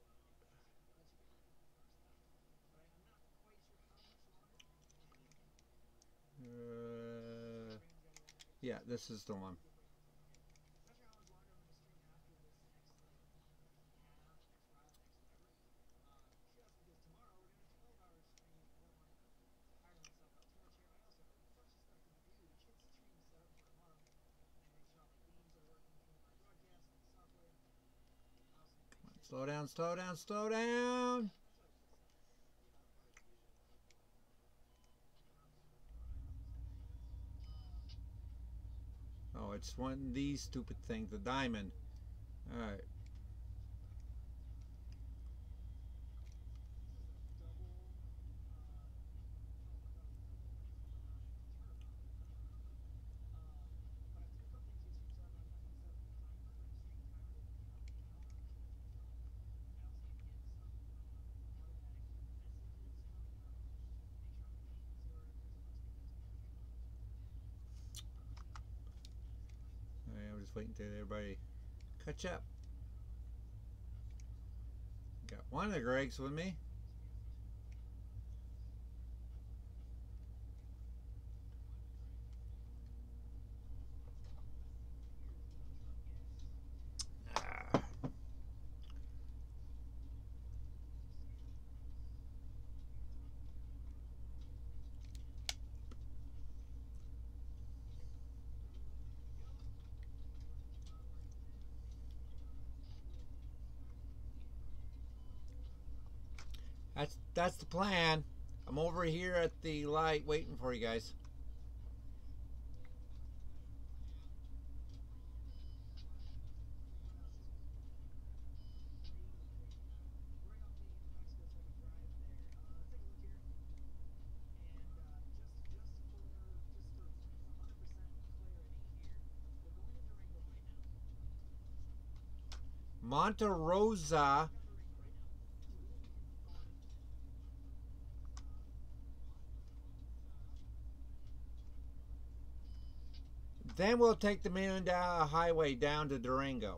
Yeah, this is the one. Slow down, slow down, slow down. Oh, it's one of these stupid things, the diamond. Alright. I'm just waiting until everybody catch up. Got one of the Gregs with me. That's the plan. I'm over here at the light waiting for you guys. Monte Rosa. Then we'll take the Miranda Highway down to Durango.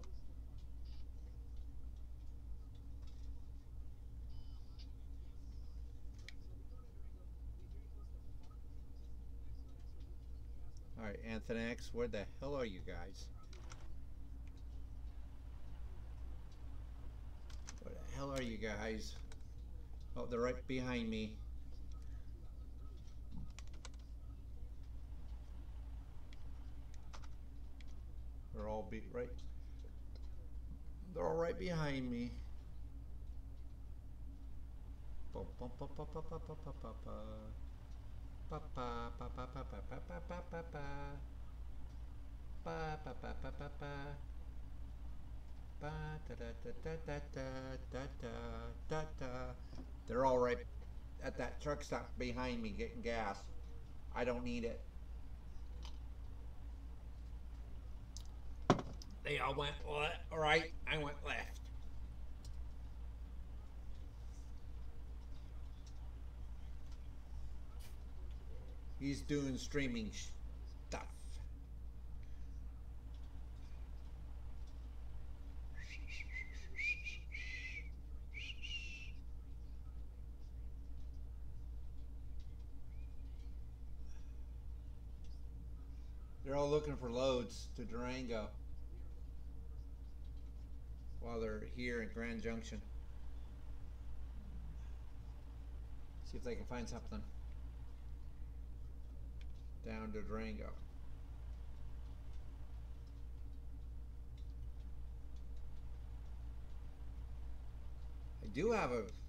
Alright, Anthony X, where the hell are you guys? hell are you guys? Oh, they're right behind me. They're all right. They're all right behind me. They're all right at that truck stop behind me getting gas. I don't need it. They all went right, I went left. He's doing streaming stuff. They're all looking for loads to Durango while they're here in Grand Junction. See if they can find something down to Durango. I do have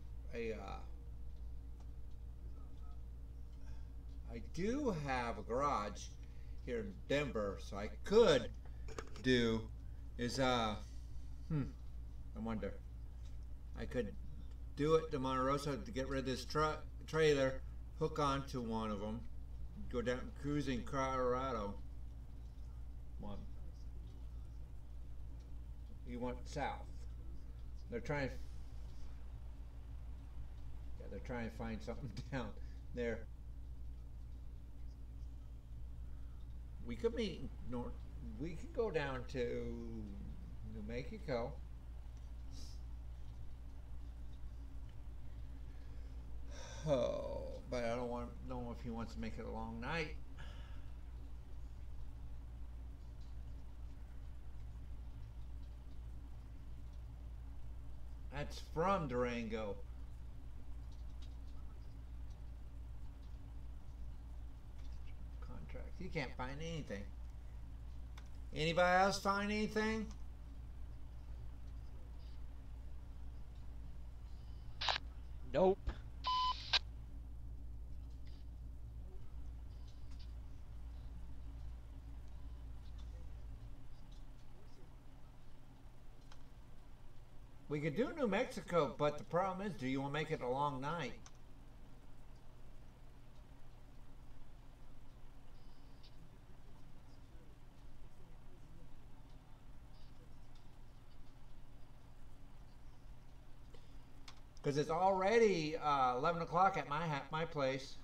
I do have a garage here in Denver, so I could do is I wonder, I could do it to Monte Rosa to get rid of this trailer, hook onto one of them, go down cruising Colorado. One. You went south. They're trying. Yeah, they're trying to find something down there. We could meet north. We could go down to New Mexico. Oh, but I don't know if he wants to make it a long night. That's from Durango. Contract. You can't find anything. Anybody else find anything? Nope. We could do New Mexico, but the problem is, do you want to make it a long night? Because it's already 11 o'clock at my place.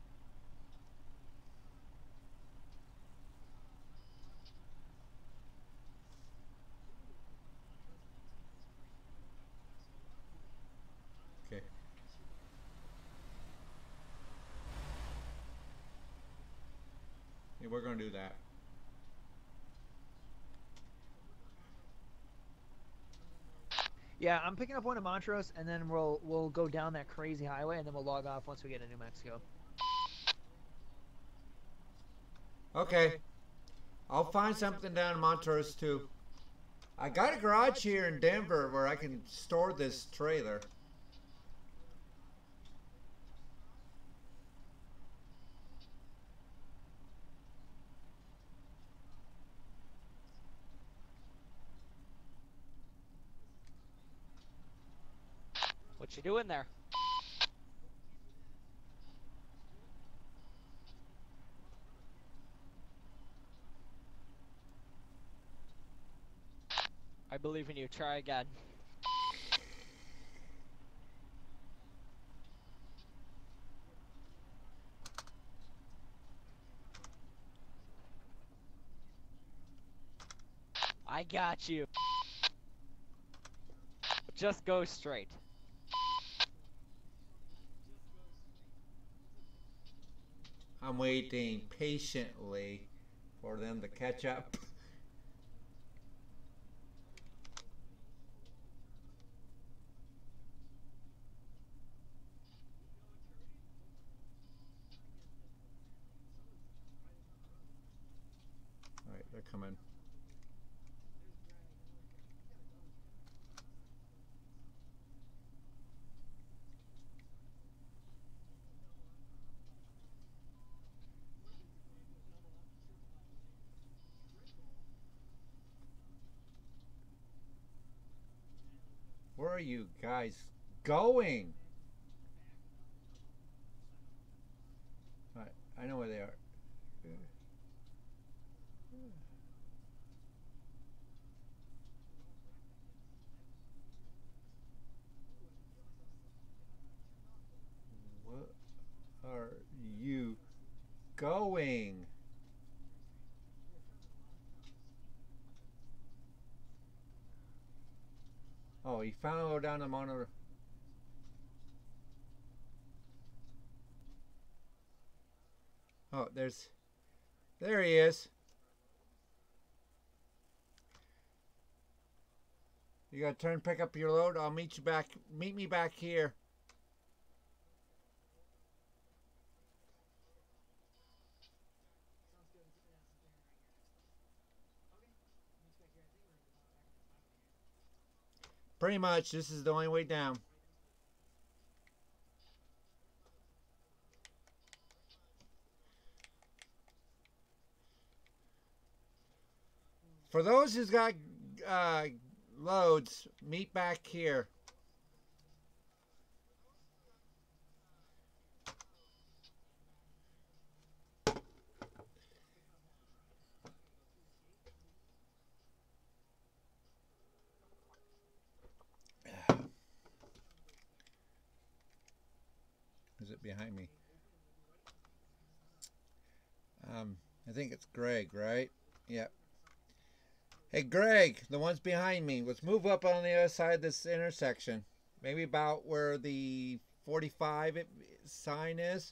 Okay. Yeah, we're going to do that. Yeah, I'm picking up one in Montrose, and then we'll go down that crazy highway, and then we'll log off once we get to New Mexico. Okay. I'll find something down in Montrose too. I got a garage here in Denver where I can store this trailer. What you doing there? I believe in you. Try again. I got you. Just go straight. I'm waiting patiently for them to catch up. They're coming. Where are you guys going? Alright, I know where they are. What are you going? Oh, he found down the monitor. Oh, there he is. You gotta turn, pick up your load. I'll meet you back. Meet me back here. Pretty much, this is the only way down. For those who's got loads, meet back here. Is it behind me? I think it's Greg, right? Yep. Hey, Greg, the ones behind me. Let's move up on the other side of this intersection. Maybe about where the 45 sign is.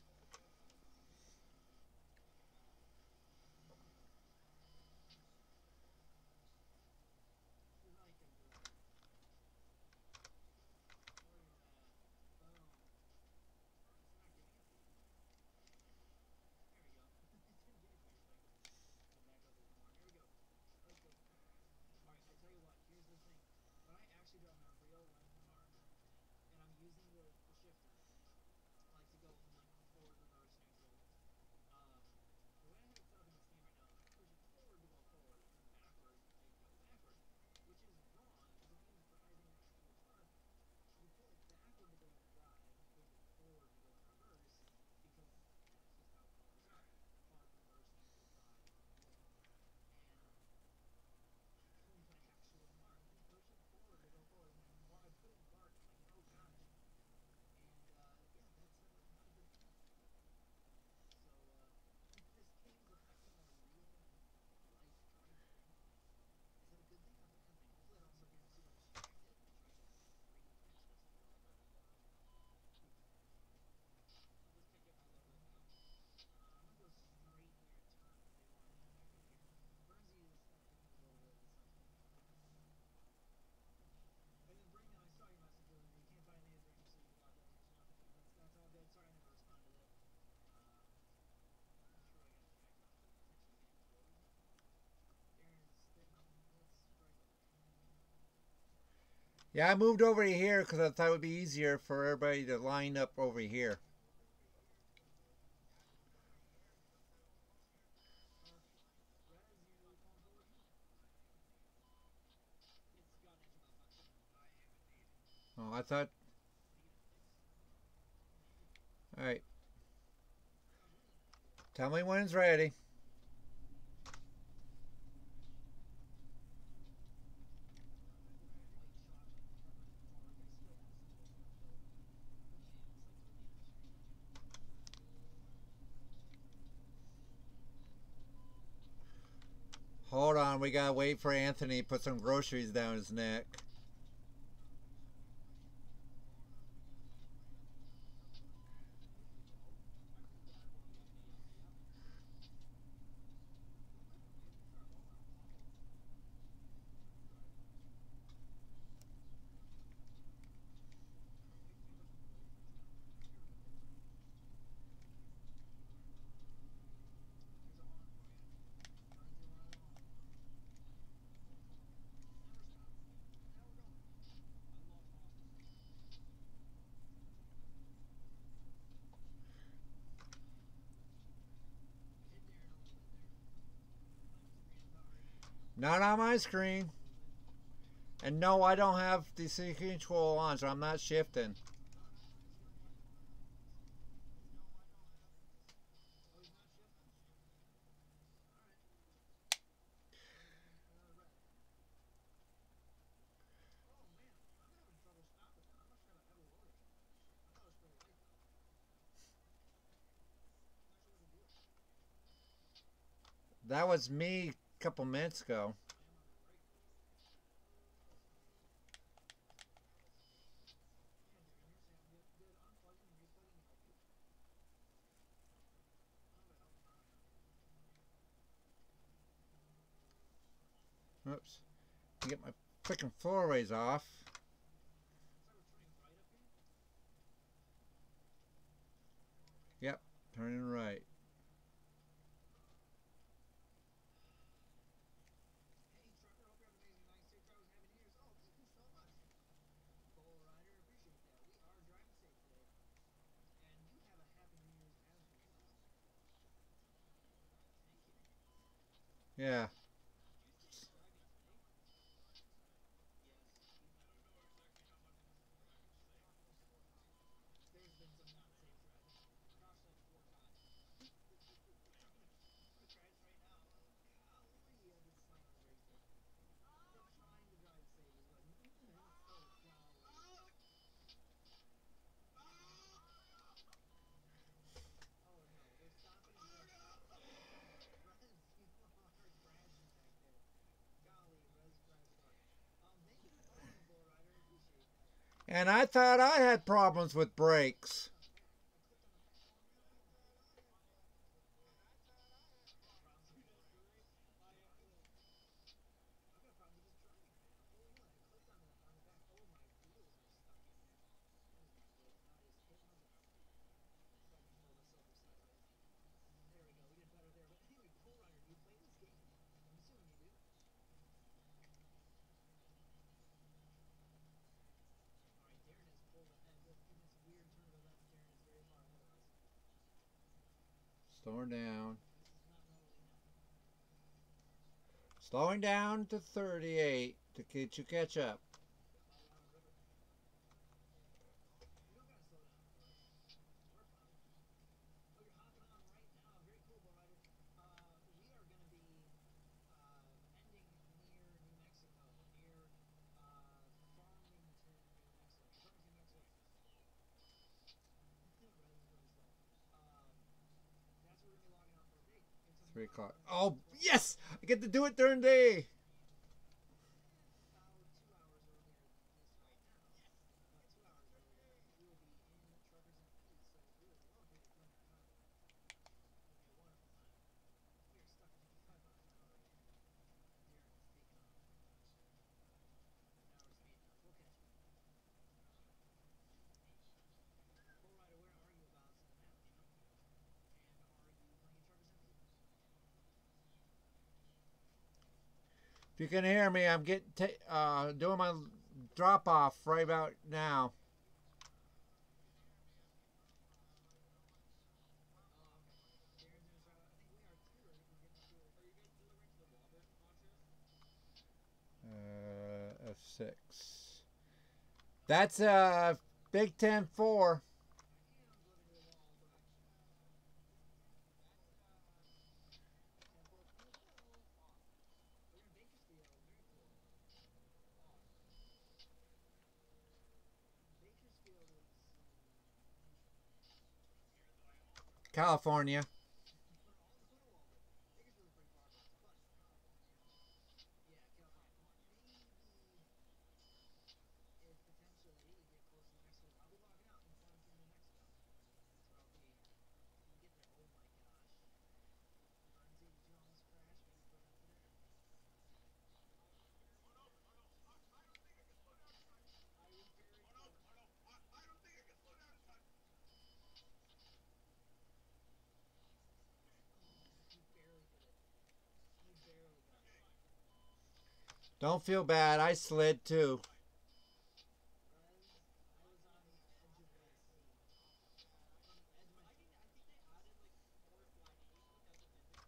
Yeah, I moved over to here because I thought it would be easier for everybody to line up over here. Oh, I thought... Alright. Tell me when it's ready. Hold on, we gotta wait for Anthony to put some groceries down his neck. Not on my screen. And no, I don't have the control on, so I'm not shifting. That was me a couple minutes ago. Oops. Get my freaking floorways off. Yep, turning right. Yeah. And I thought I had problems with brakes. Slowing down. Slowing down to 38 to get you catch up. Three o'clock. Oh, yes! I get to do it during the day. If you can hear me, I'm getting doing my drop off right about now. F6. That's Big Ten 4. California. Don't feel bad. I slid too.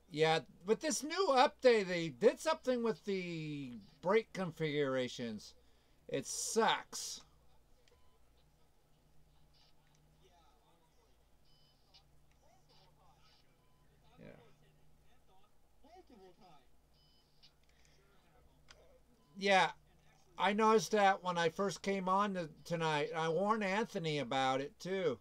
Yeah, with this new update, they did something with the brake configurations. It sucks. Yeah. Yeah, I noticed that when I first came on tonight. I warned Anthony about it too.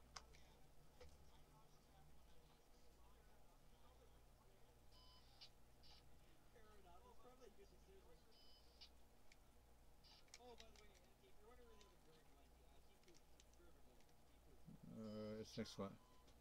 This next one.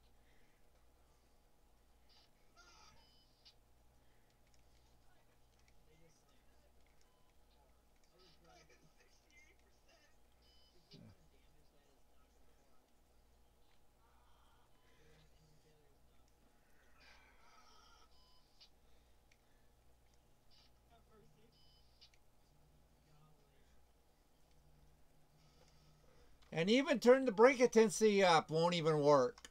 And even turn the brake intensity up won't even work.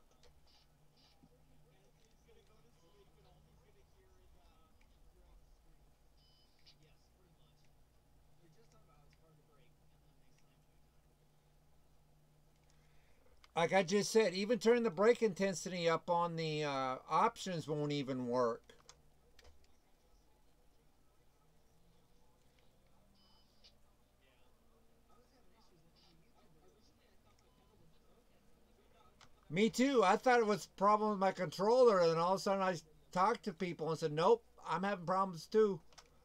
Like I just said, even turn the brake intensity up on the options won't even work. Me too. I thought it was a problem with my controller, and all of a sudden I talked to people and said, nope, I'm having problems too.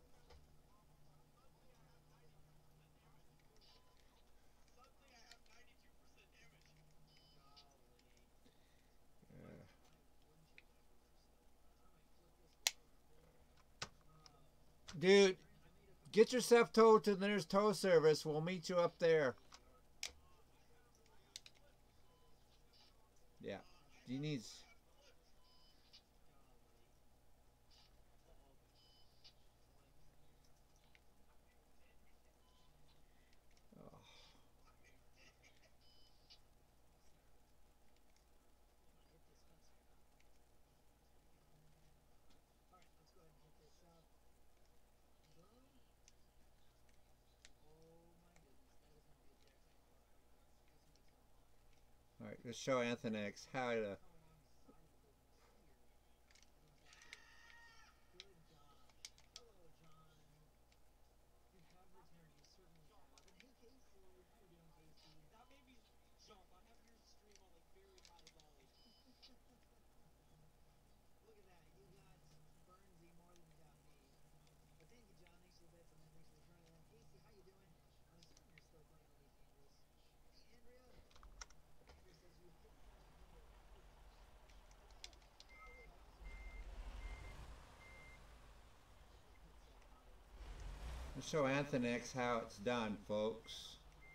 Dude, get yourself towed to the nearest tow service. We'll meet you up there. Yeah. He needs... Oh. Alright, let's show Anthonyx how to... Let's show Anthonyx how it's done, folks.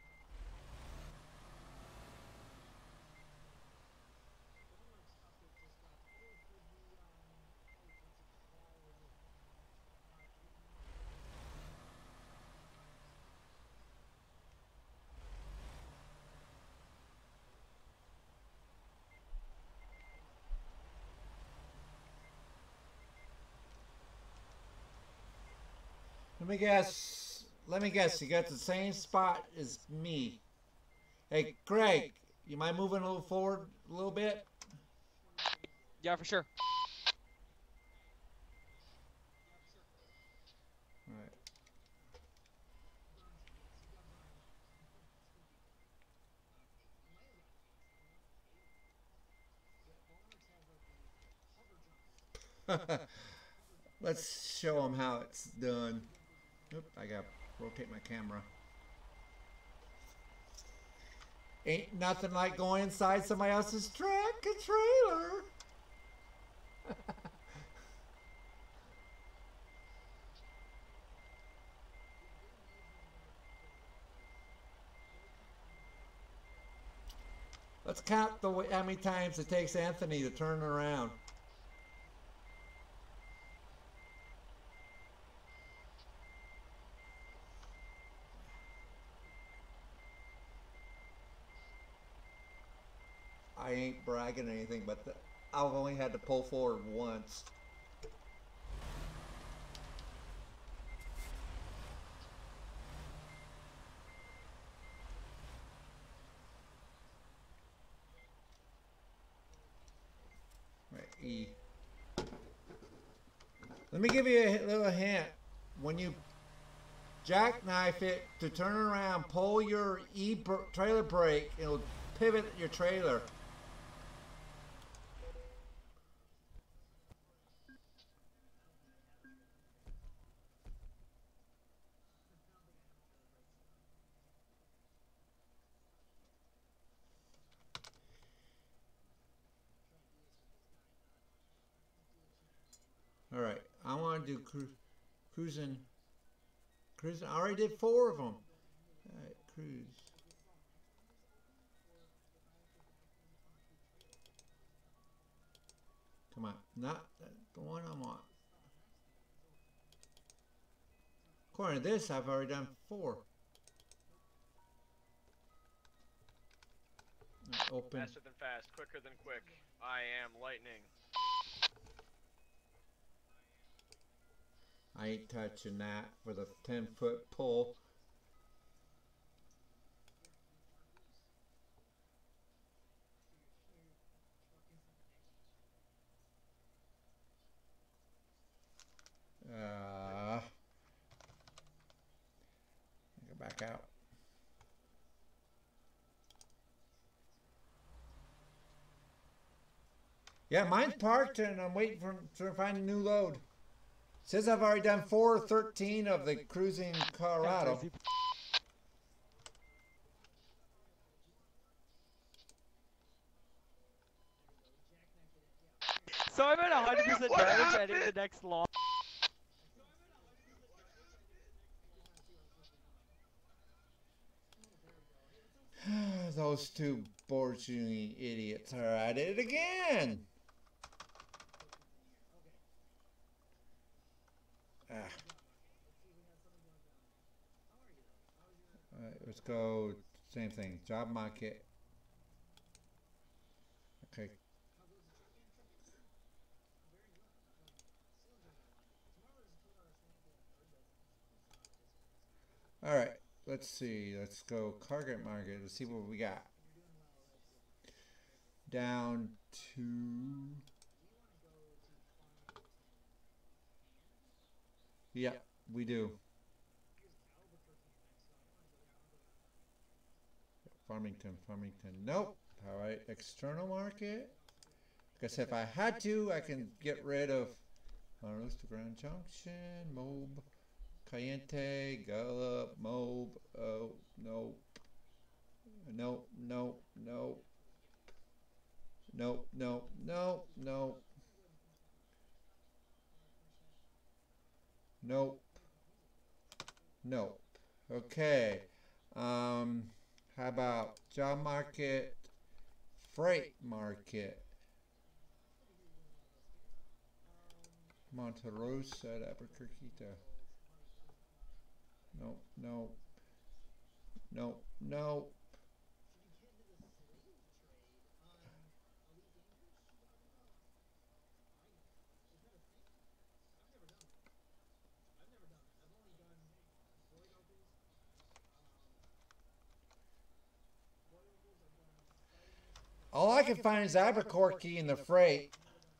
Let me guess. Let me guess. You got the same spot as me. Hey, Greg, you mind moving a little forward a little bit? Yeah, for sure. All right. Let's show them how it's done. Oop, I gotta rotate my camera. Ain't nothing like going inside somebody else's truck and trailer. Let's count how many times it takes Anthony to turn around. I ain't bragging or anything, but I've only had to pull forward once. E. Let me give you a little hint. When you jackknife it to turn around, pull your trailer brake, it'll pivot your trailer. All right, I want to do cruising. Cruising. I already did 4 of them. All right, cruise. Come on, not the one I want. According to this, I've already done 4. Open. Faster than fast, quicker than quick. I am lightning. I ain't touching that for the 10-foot pull. Go back out. Yeah, mine's parked and I'm waiting to find a new load. Says I've already done 413 of the cruising Colorado. So I'm at 100% damage heading the next lawn. Those 2 board shooting idiots are at it again. Alright, let's go. Same thing. Job market. Okay. Alright, let's see. Let's go target market. Let's see what we got. Down to... Yeah, we do. Farmington. Nope. Alright, external market. Like I said, if I had to, I can get rid of Montrose to Grand Junction, Mobe, Cayente, Gallup, Mobe. Oh, nope. Nope. Okay. How about job market, freight market? Monte Rosa, Albuquerque. No. All I can find is Albuquerque in the freight.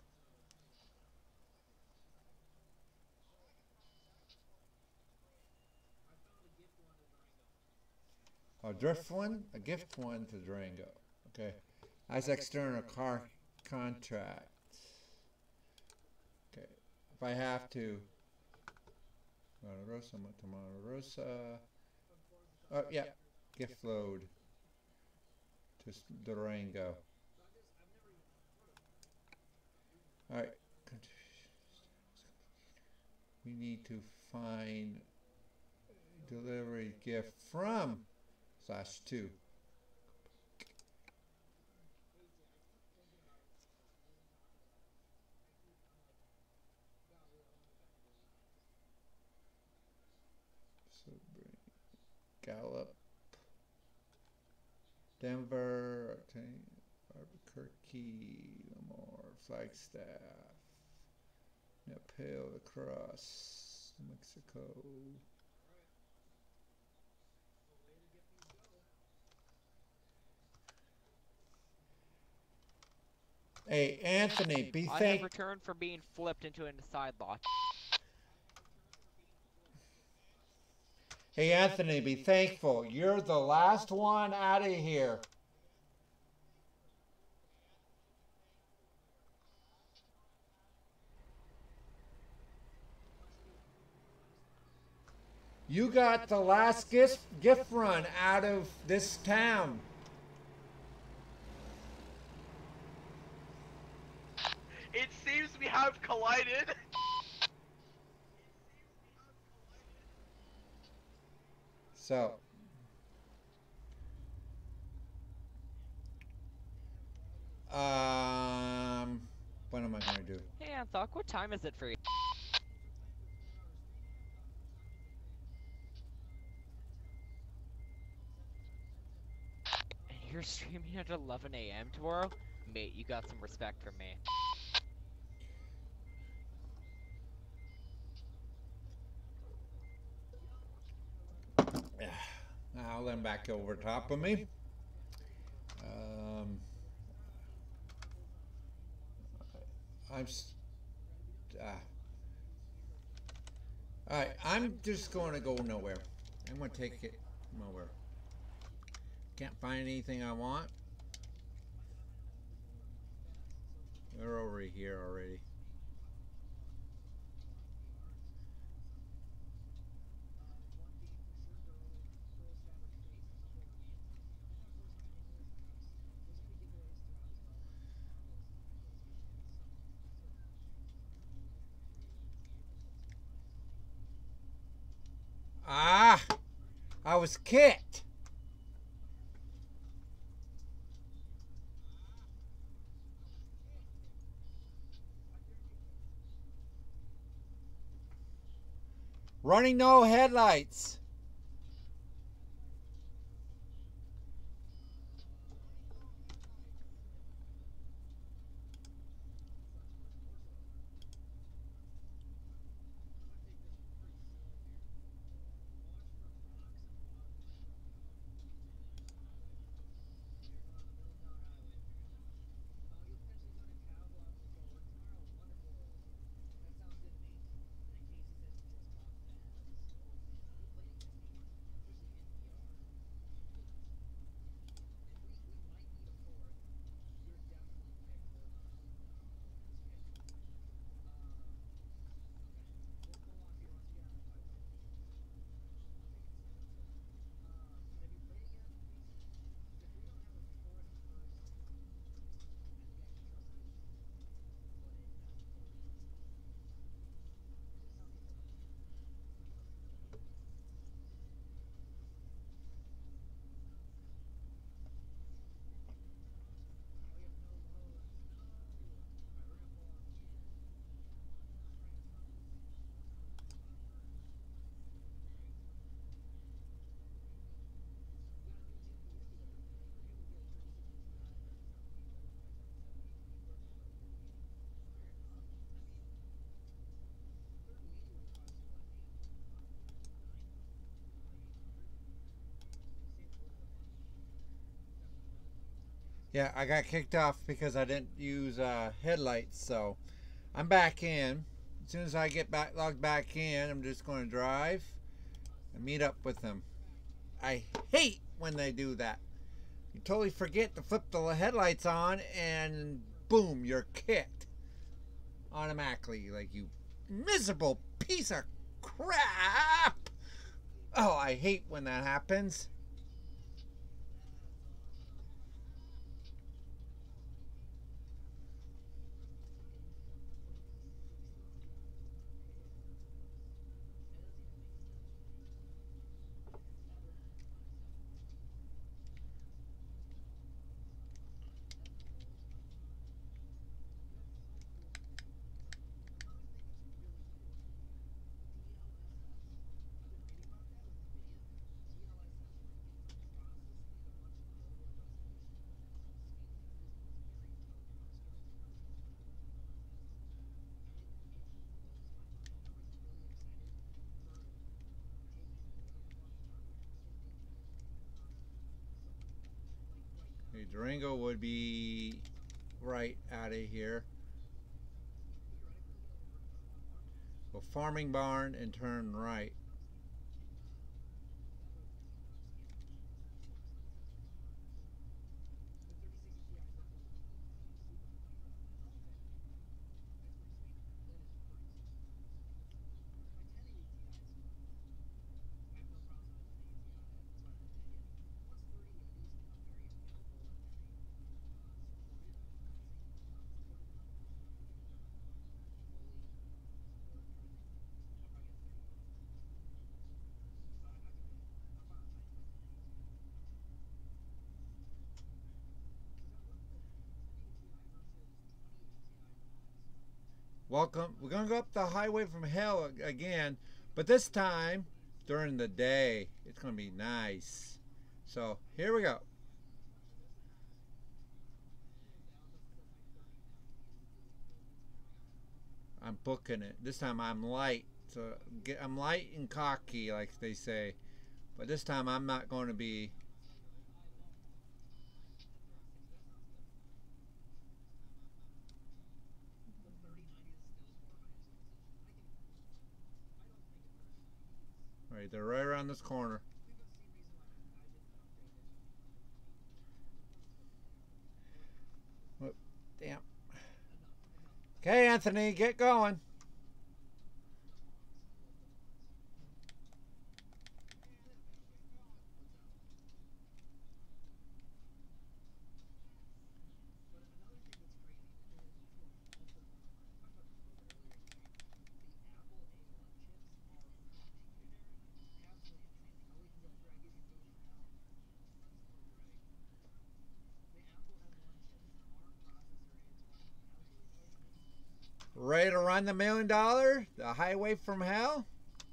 A gift one to Durango. Okay, that's external car contract. Okay, if I have to, Monte Rosa. Oh yeah, gift load to Durango. All right, we need to find delivery gift from /2. So Gallup, Denver, Albuquerque, Lamar, Flagstaff, Nepal, across Mexico. Hey, Anthony, be I have thankful. returned from being flipped into a side lock. Hey, Anthony, be thankful. You're the last one out of here. You got the last gift run out of this town. It seems we have collided. So, what am I gonna do? Hey, Anthok, what time is it for you? And you're streaming at 11 a.m. tomorrow? Mate, you got some respect from me. I'll let him back over top of me. Alright, I'm just going to go nowhere. I'm going to take it nowhere. Can't find anything I want. They're over here already. Ah! I was kicked! Running no headlights. Yeah, I got kicked off because I didn't use headlights, so I'm back in. As soon as I get logged back in, I'm just going to drive and meet up with them. I hate when they do that. You totally forget to flip the headlights on and boom, you're kicked automatically. Like, you miserable piece of crap. Oh, I hate when that happens. Durango would be right out of here. Go farming barn and turn right. Welcome. We're going to go up the highway from hell again, but this time during the day. It's going to be nice. So here we go. I'm booking it. This time I'm light. So I'm light and cocky, like they say. But this time I'm not going to be... Right, they're right around this corner. Whoop, damn. Okay, Anthony, get going. Ready to run the $1 million? The highway from hell?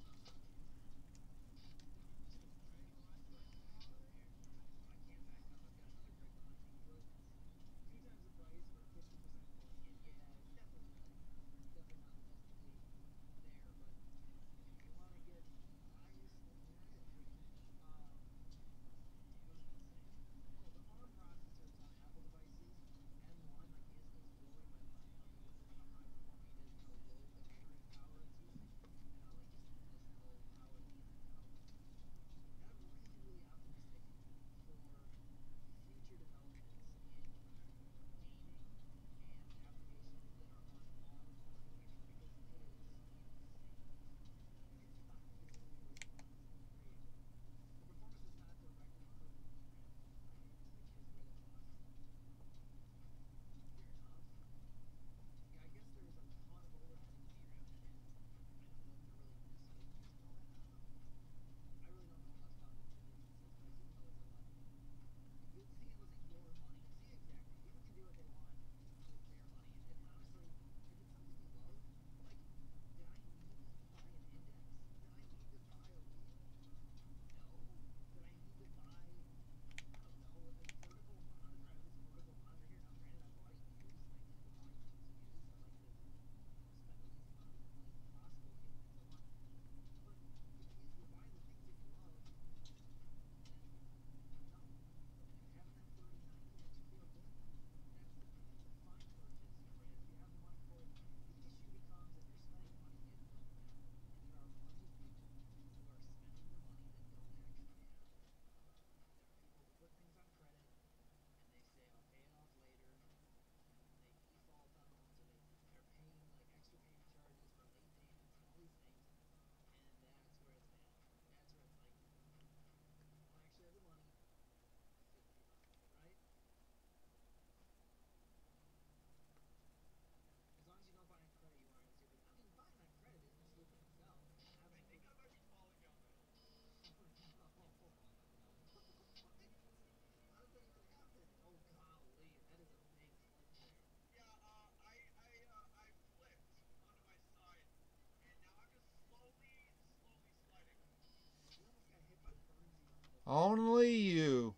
Only you.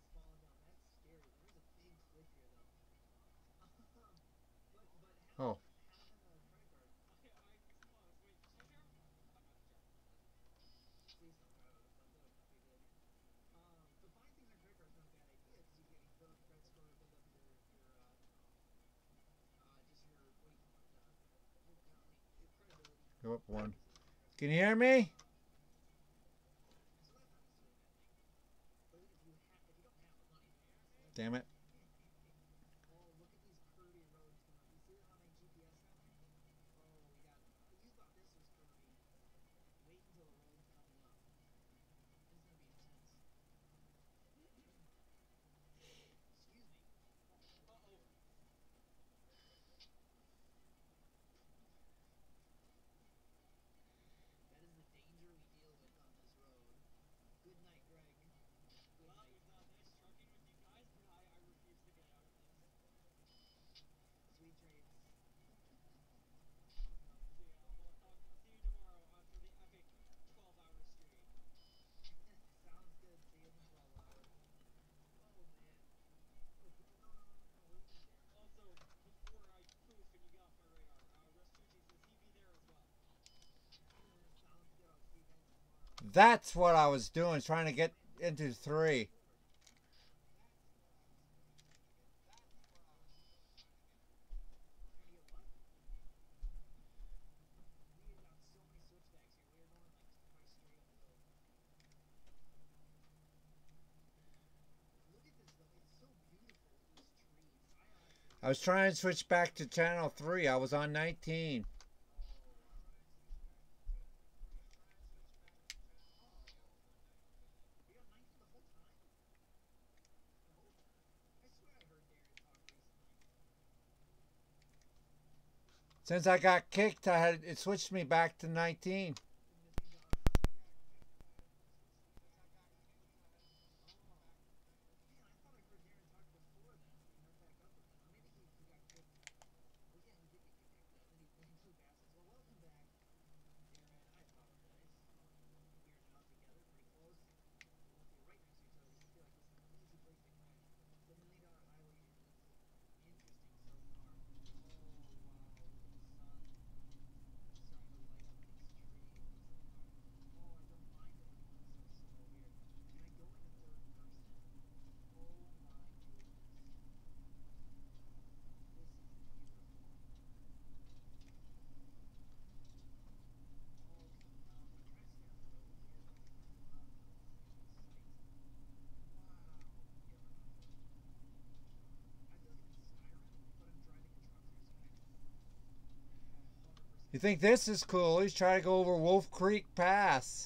Oh. Go up one. Can you hear me? Damn it. That's what I was doing, trying to get into 3. I was trying to switch back to channel 3. I was on 19. Since I got kicked, it switched me back to 19. You think this is cool? He's trying to go over Wolf Creek Pass.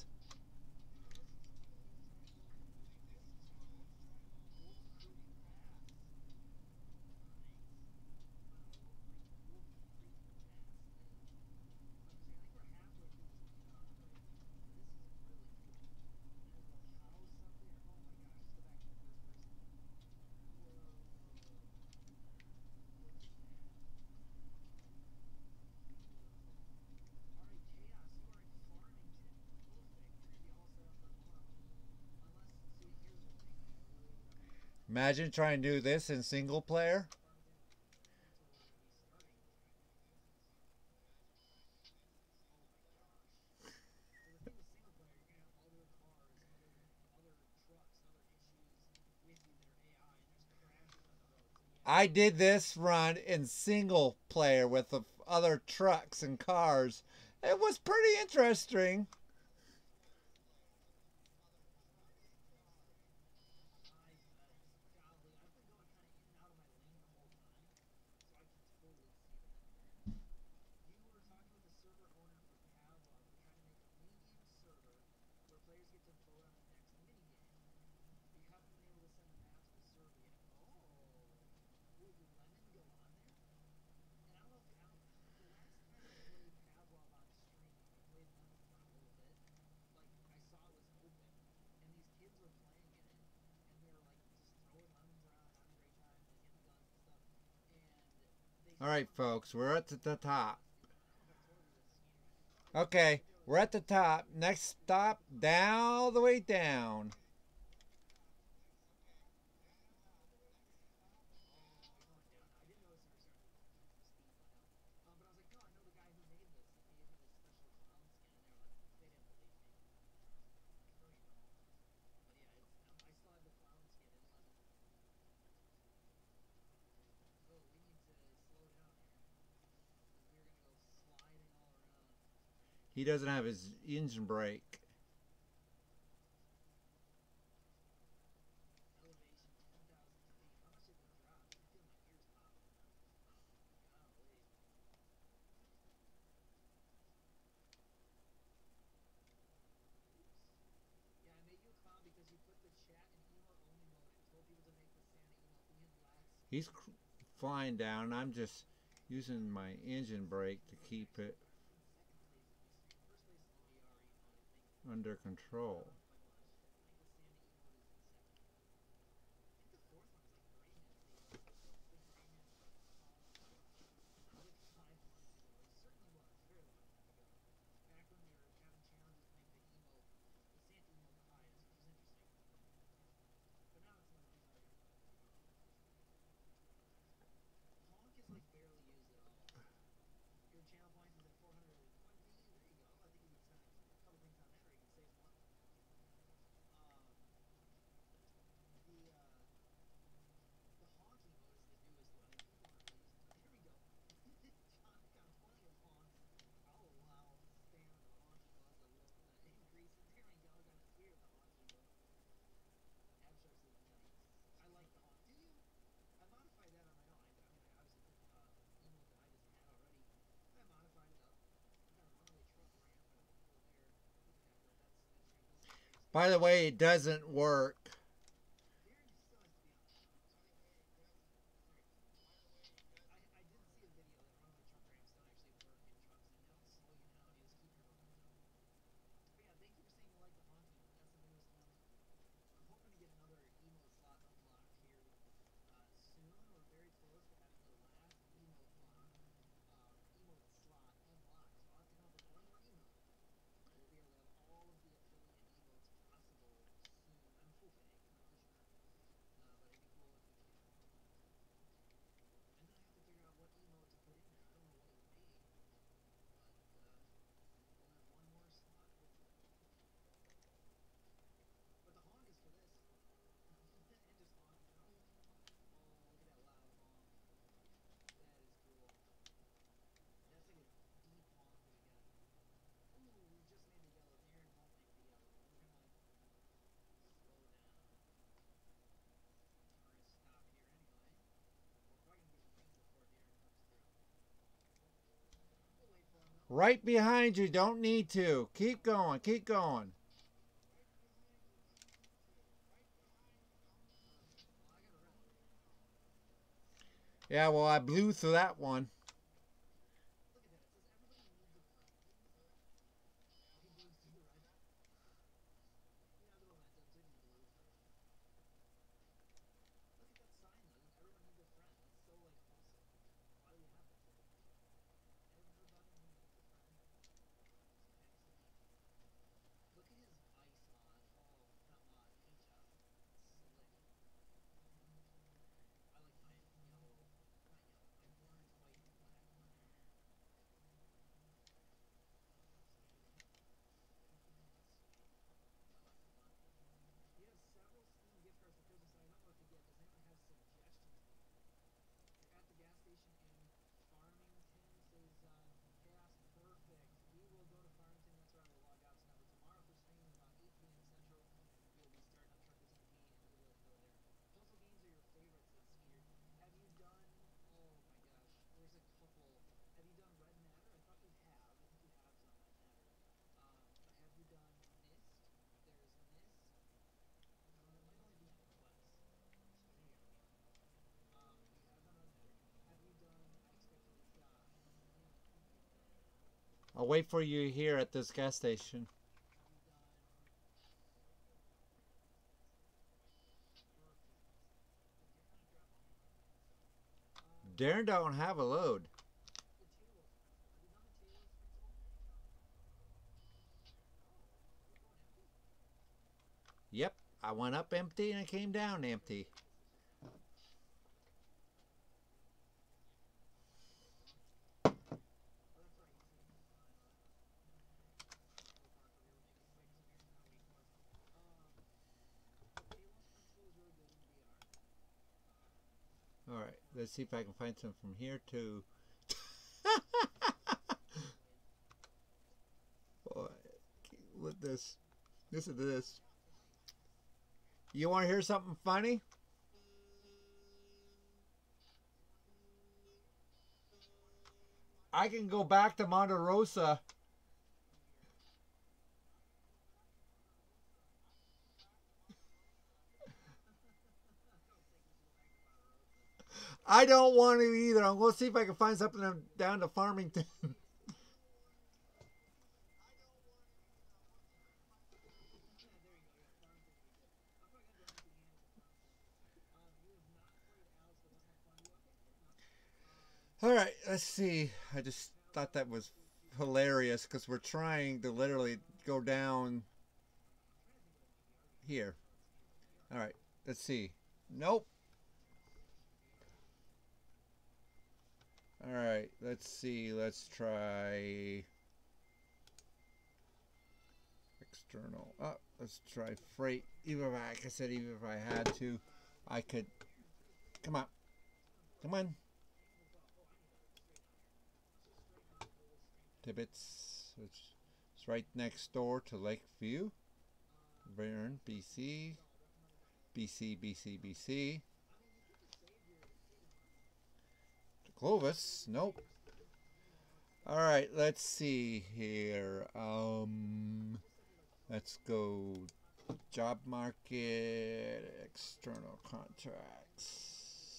Imagine trying to do this in single player. I did this run in single player with the other trucks and cars. It was pretty interesting. All right, folks, we're at the top. Okay, we're at the top. Next stop, down, all the way down. He doesn't have his engine brake. He's flying down. I'm just using my engine brake to keep it under control. By the way, it doesn't work. Right behind you. Don't need to. Keep going. Keep going. Yeah, well, I blew through that one. I'll wait for you here at this gas station. Darren don't have a load. Yep, I went up empty and I came down empty. Alright, let's see if I can find some from here too. with this. Listen to this. You want to hear something funny? I can go back to Monte Rosa. I don't want to either. I'm going to see if I can find something down to Farmington. All right, let's see. I just thought that was hilarious because we're trying to literally go down here. All right, let's see. Nope. All right, let's see. Let's try external. Oh, let's try freight. Even if like I said, even if I had to, I could. Come on. Come on. Tibbetts. It's right next door to Lakeview. Verne, BC. BC, BC, BC. Clovis. Nope. All right, let's see here. Let's go job market, external contracts.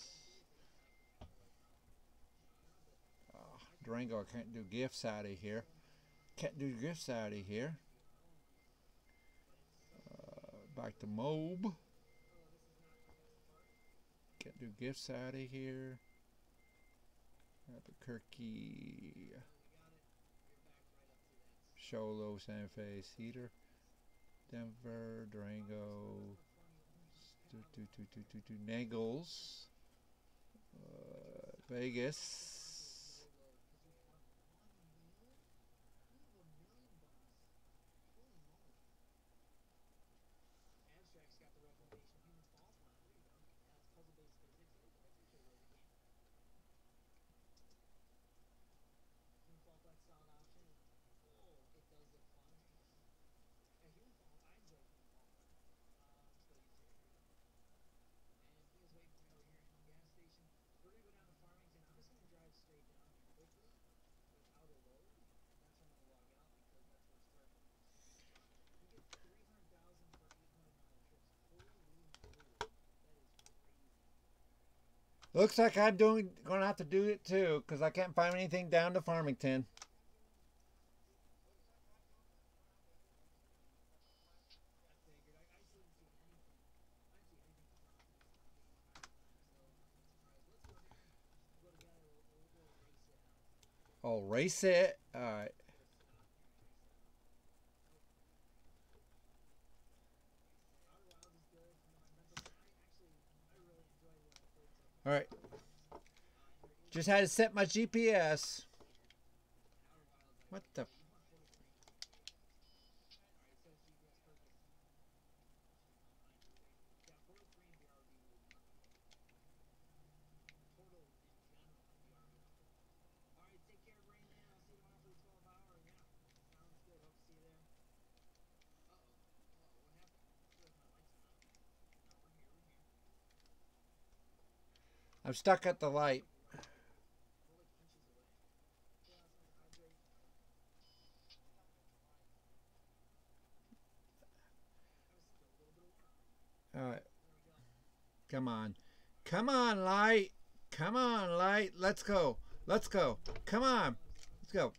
Durango, I can't do gifts out of here. Can't do gifts out of here. Back to Mobe. Can't do gifts out of here. Albuquerque. Sholo, Santa Fe, Cedar. Denver, Durango. Nagels. Vegas. Looks like I'm going to have to do it too, because I can't find anything down to Farmington. Oh, race it. All right. All right. Just had to set my GPS. What the? I'm stuck at the light. All right. Come on. Come on, light. Come on, light. Let's go. Let's go. Come on. Let's go.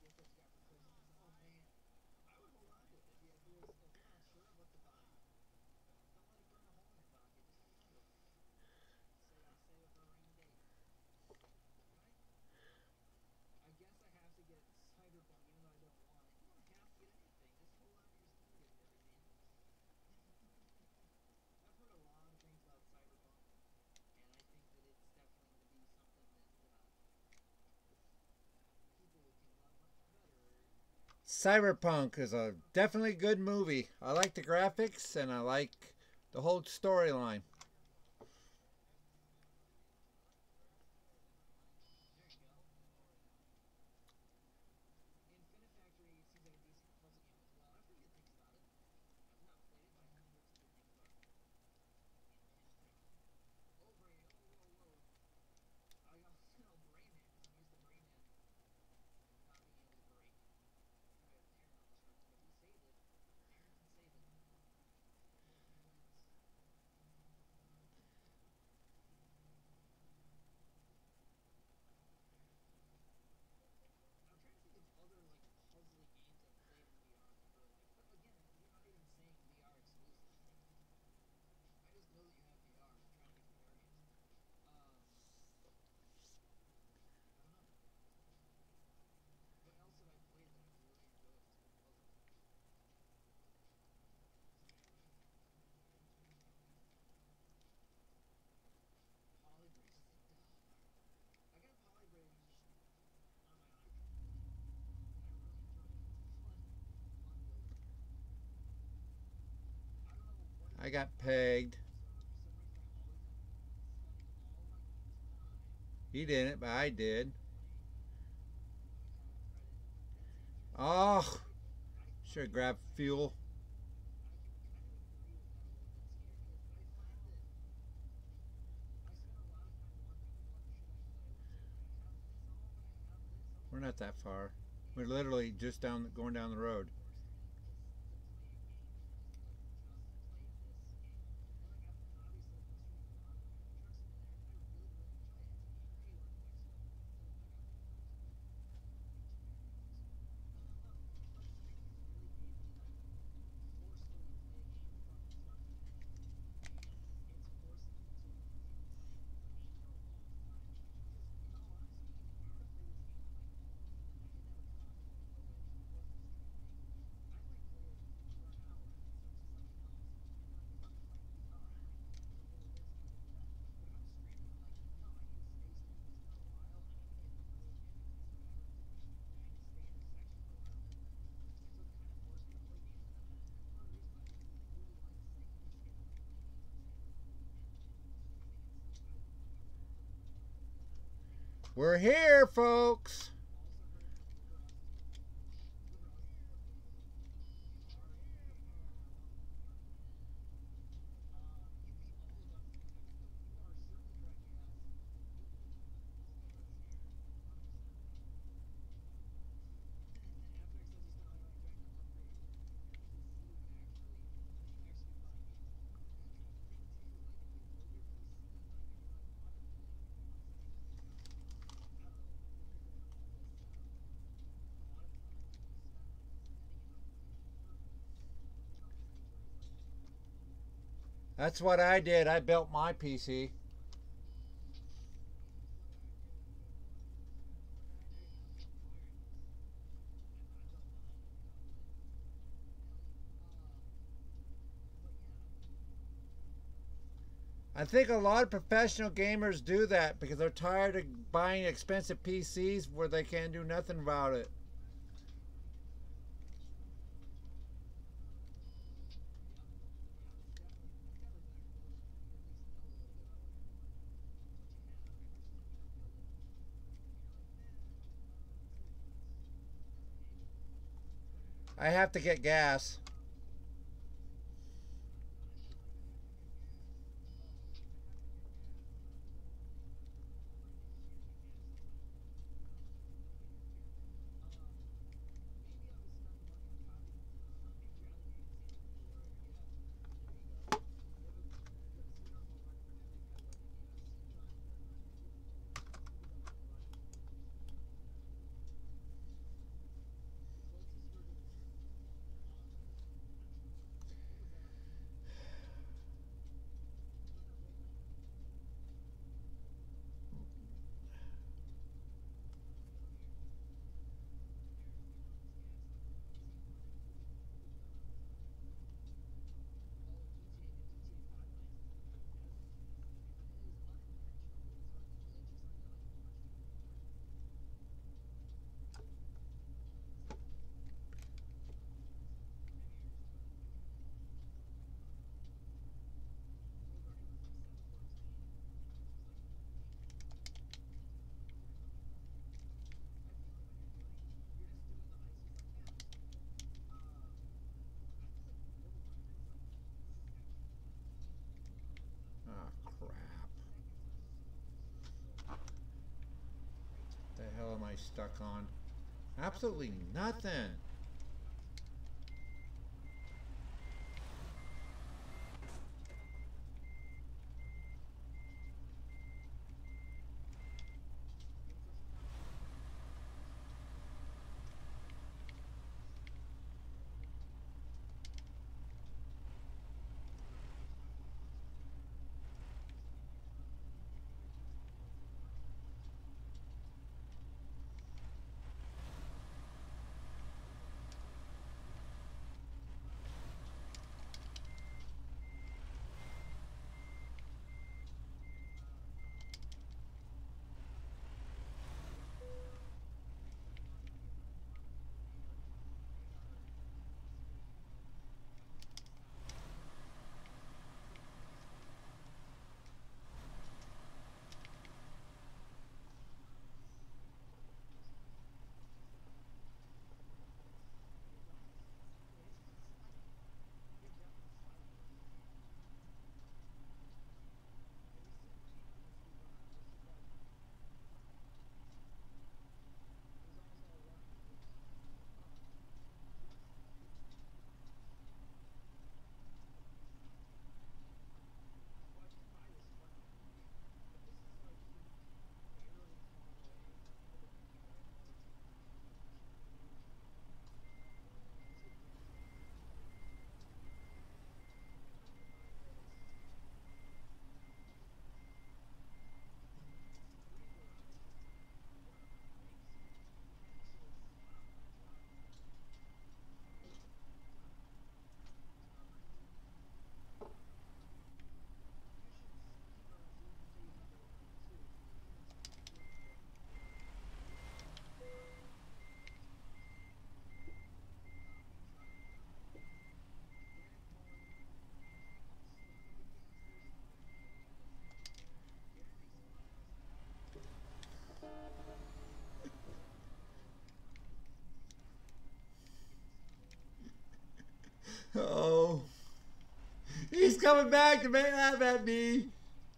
Cyberpunk is a definitely good movie. I like the graphics and I like the whole storyline. I got pegged. He didn't, but I did. Oh, should have grabbed fuel. We're not that far. We're literally just going down the road. We're here, folks. That's what I did. I built my PC. I think a lot of professional gamers do that because they're tired of buying expensive PCs where they can't do nothing about it. I have to get gas. The hell am I stuck on? Absolutely nothing. coming back to make laugh at me.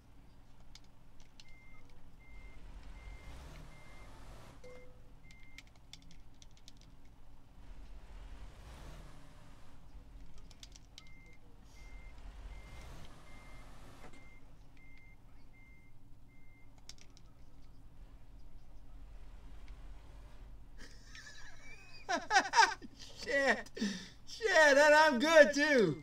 Shit. Shit, and I'm good too.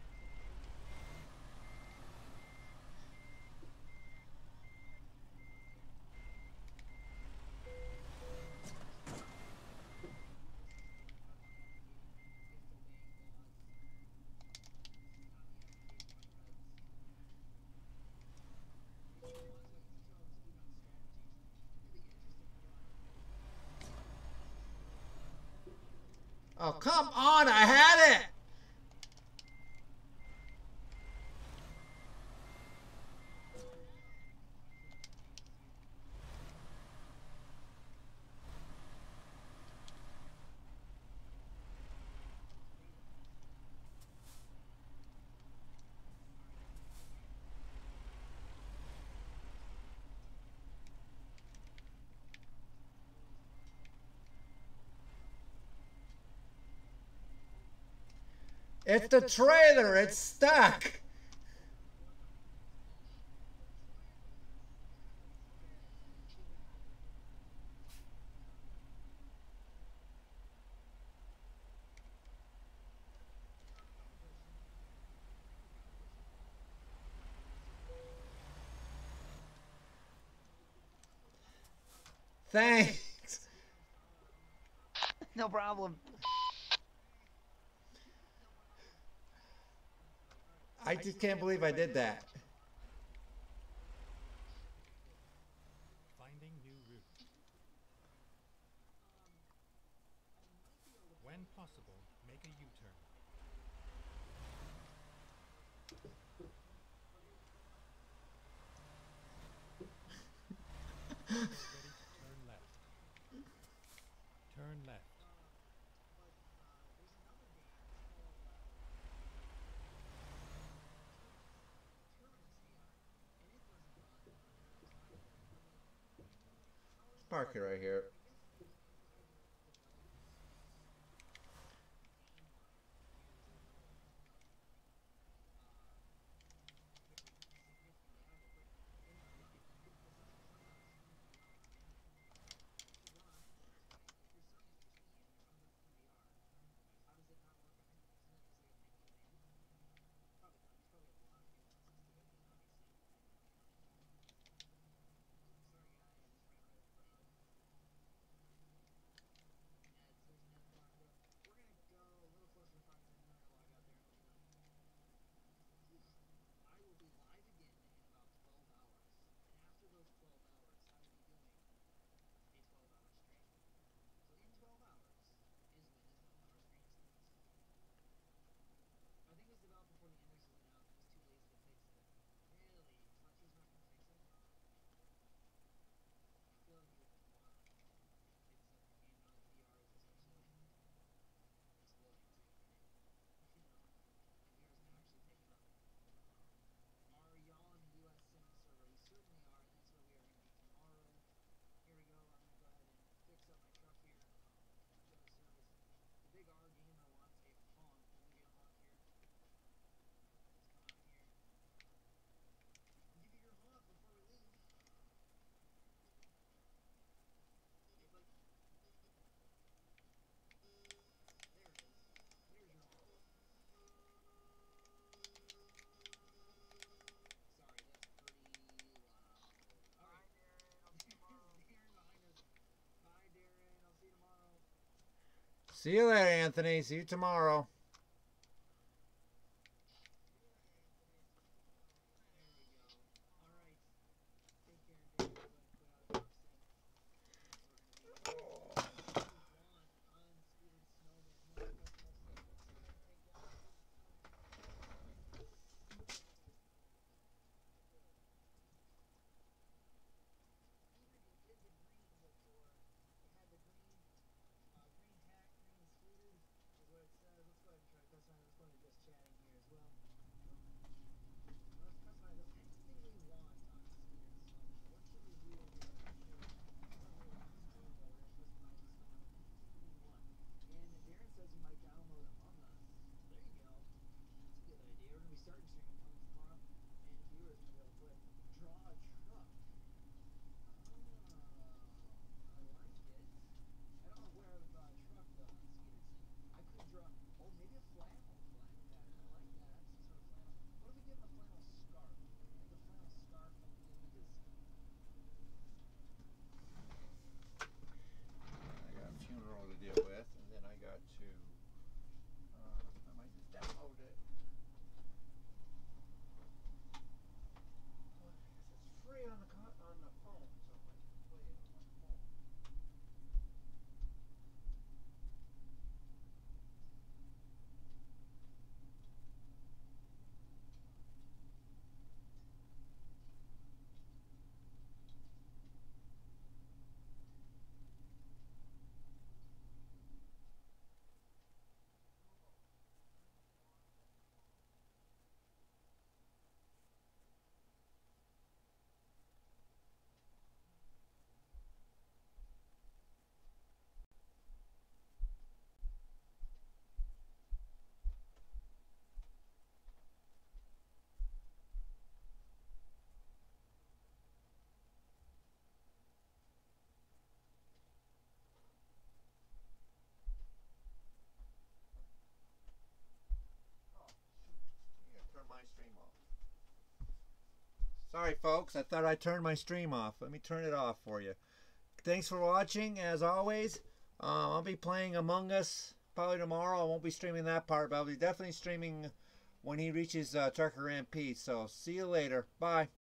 Oh, come on, I had it! It's the trailer, it's stuck! Thanks! No problem. I just can't believe I did that. Finding new route. When possible, make a U-turn. Ready to turn left. Turn left. Park it right here. See you later, Anthony. See you tomorrow. Sorry, folks. I thought I turned my stream off. Let me turn it off for you. Thanks for watching, as always. I'll be playing Among Us probably tomorrow. I won't be streaming that part, but I'll be definitely streaming when he reaches Trucker MP. So, see you later. Bye.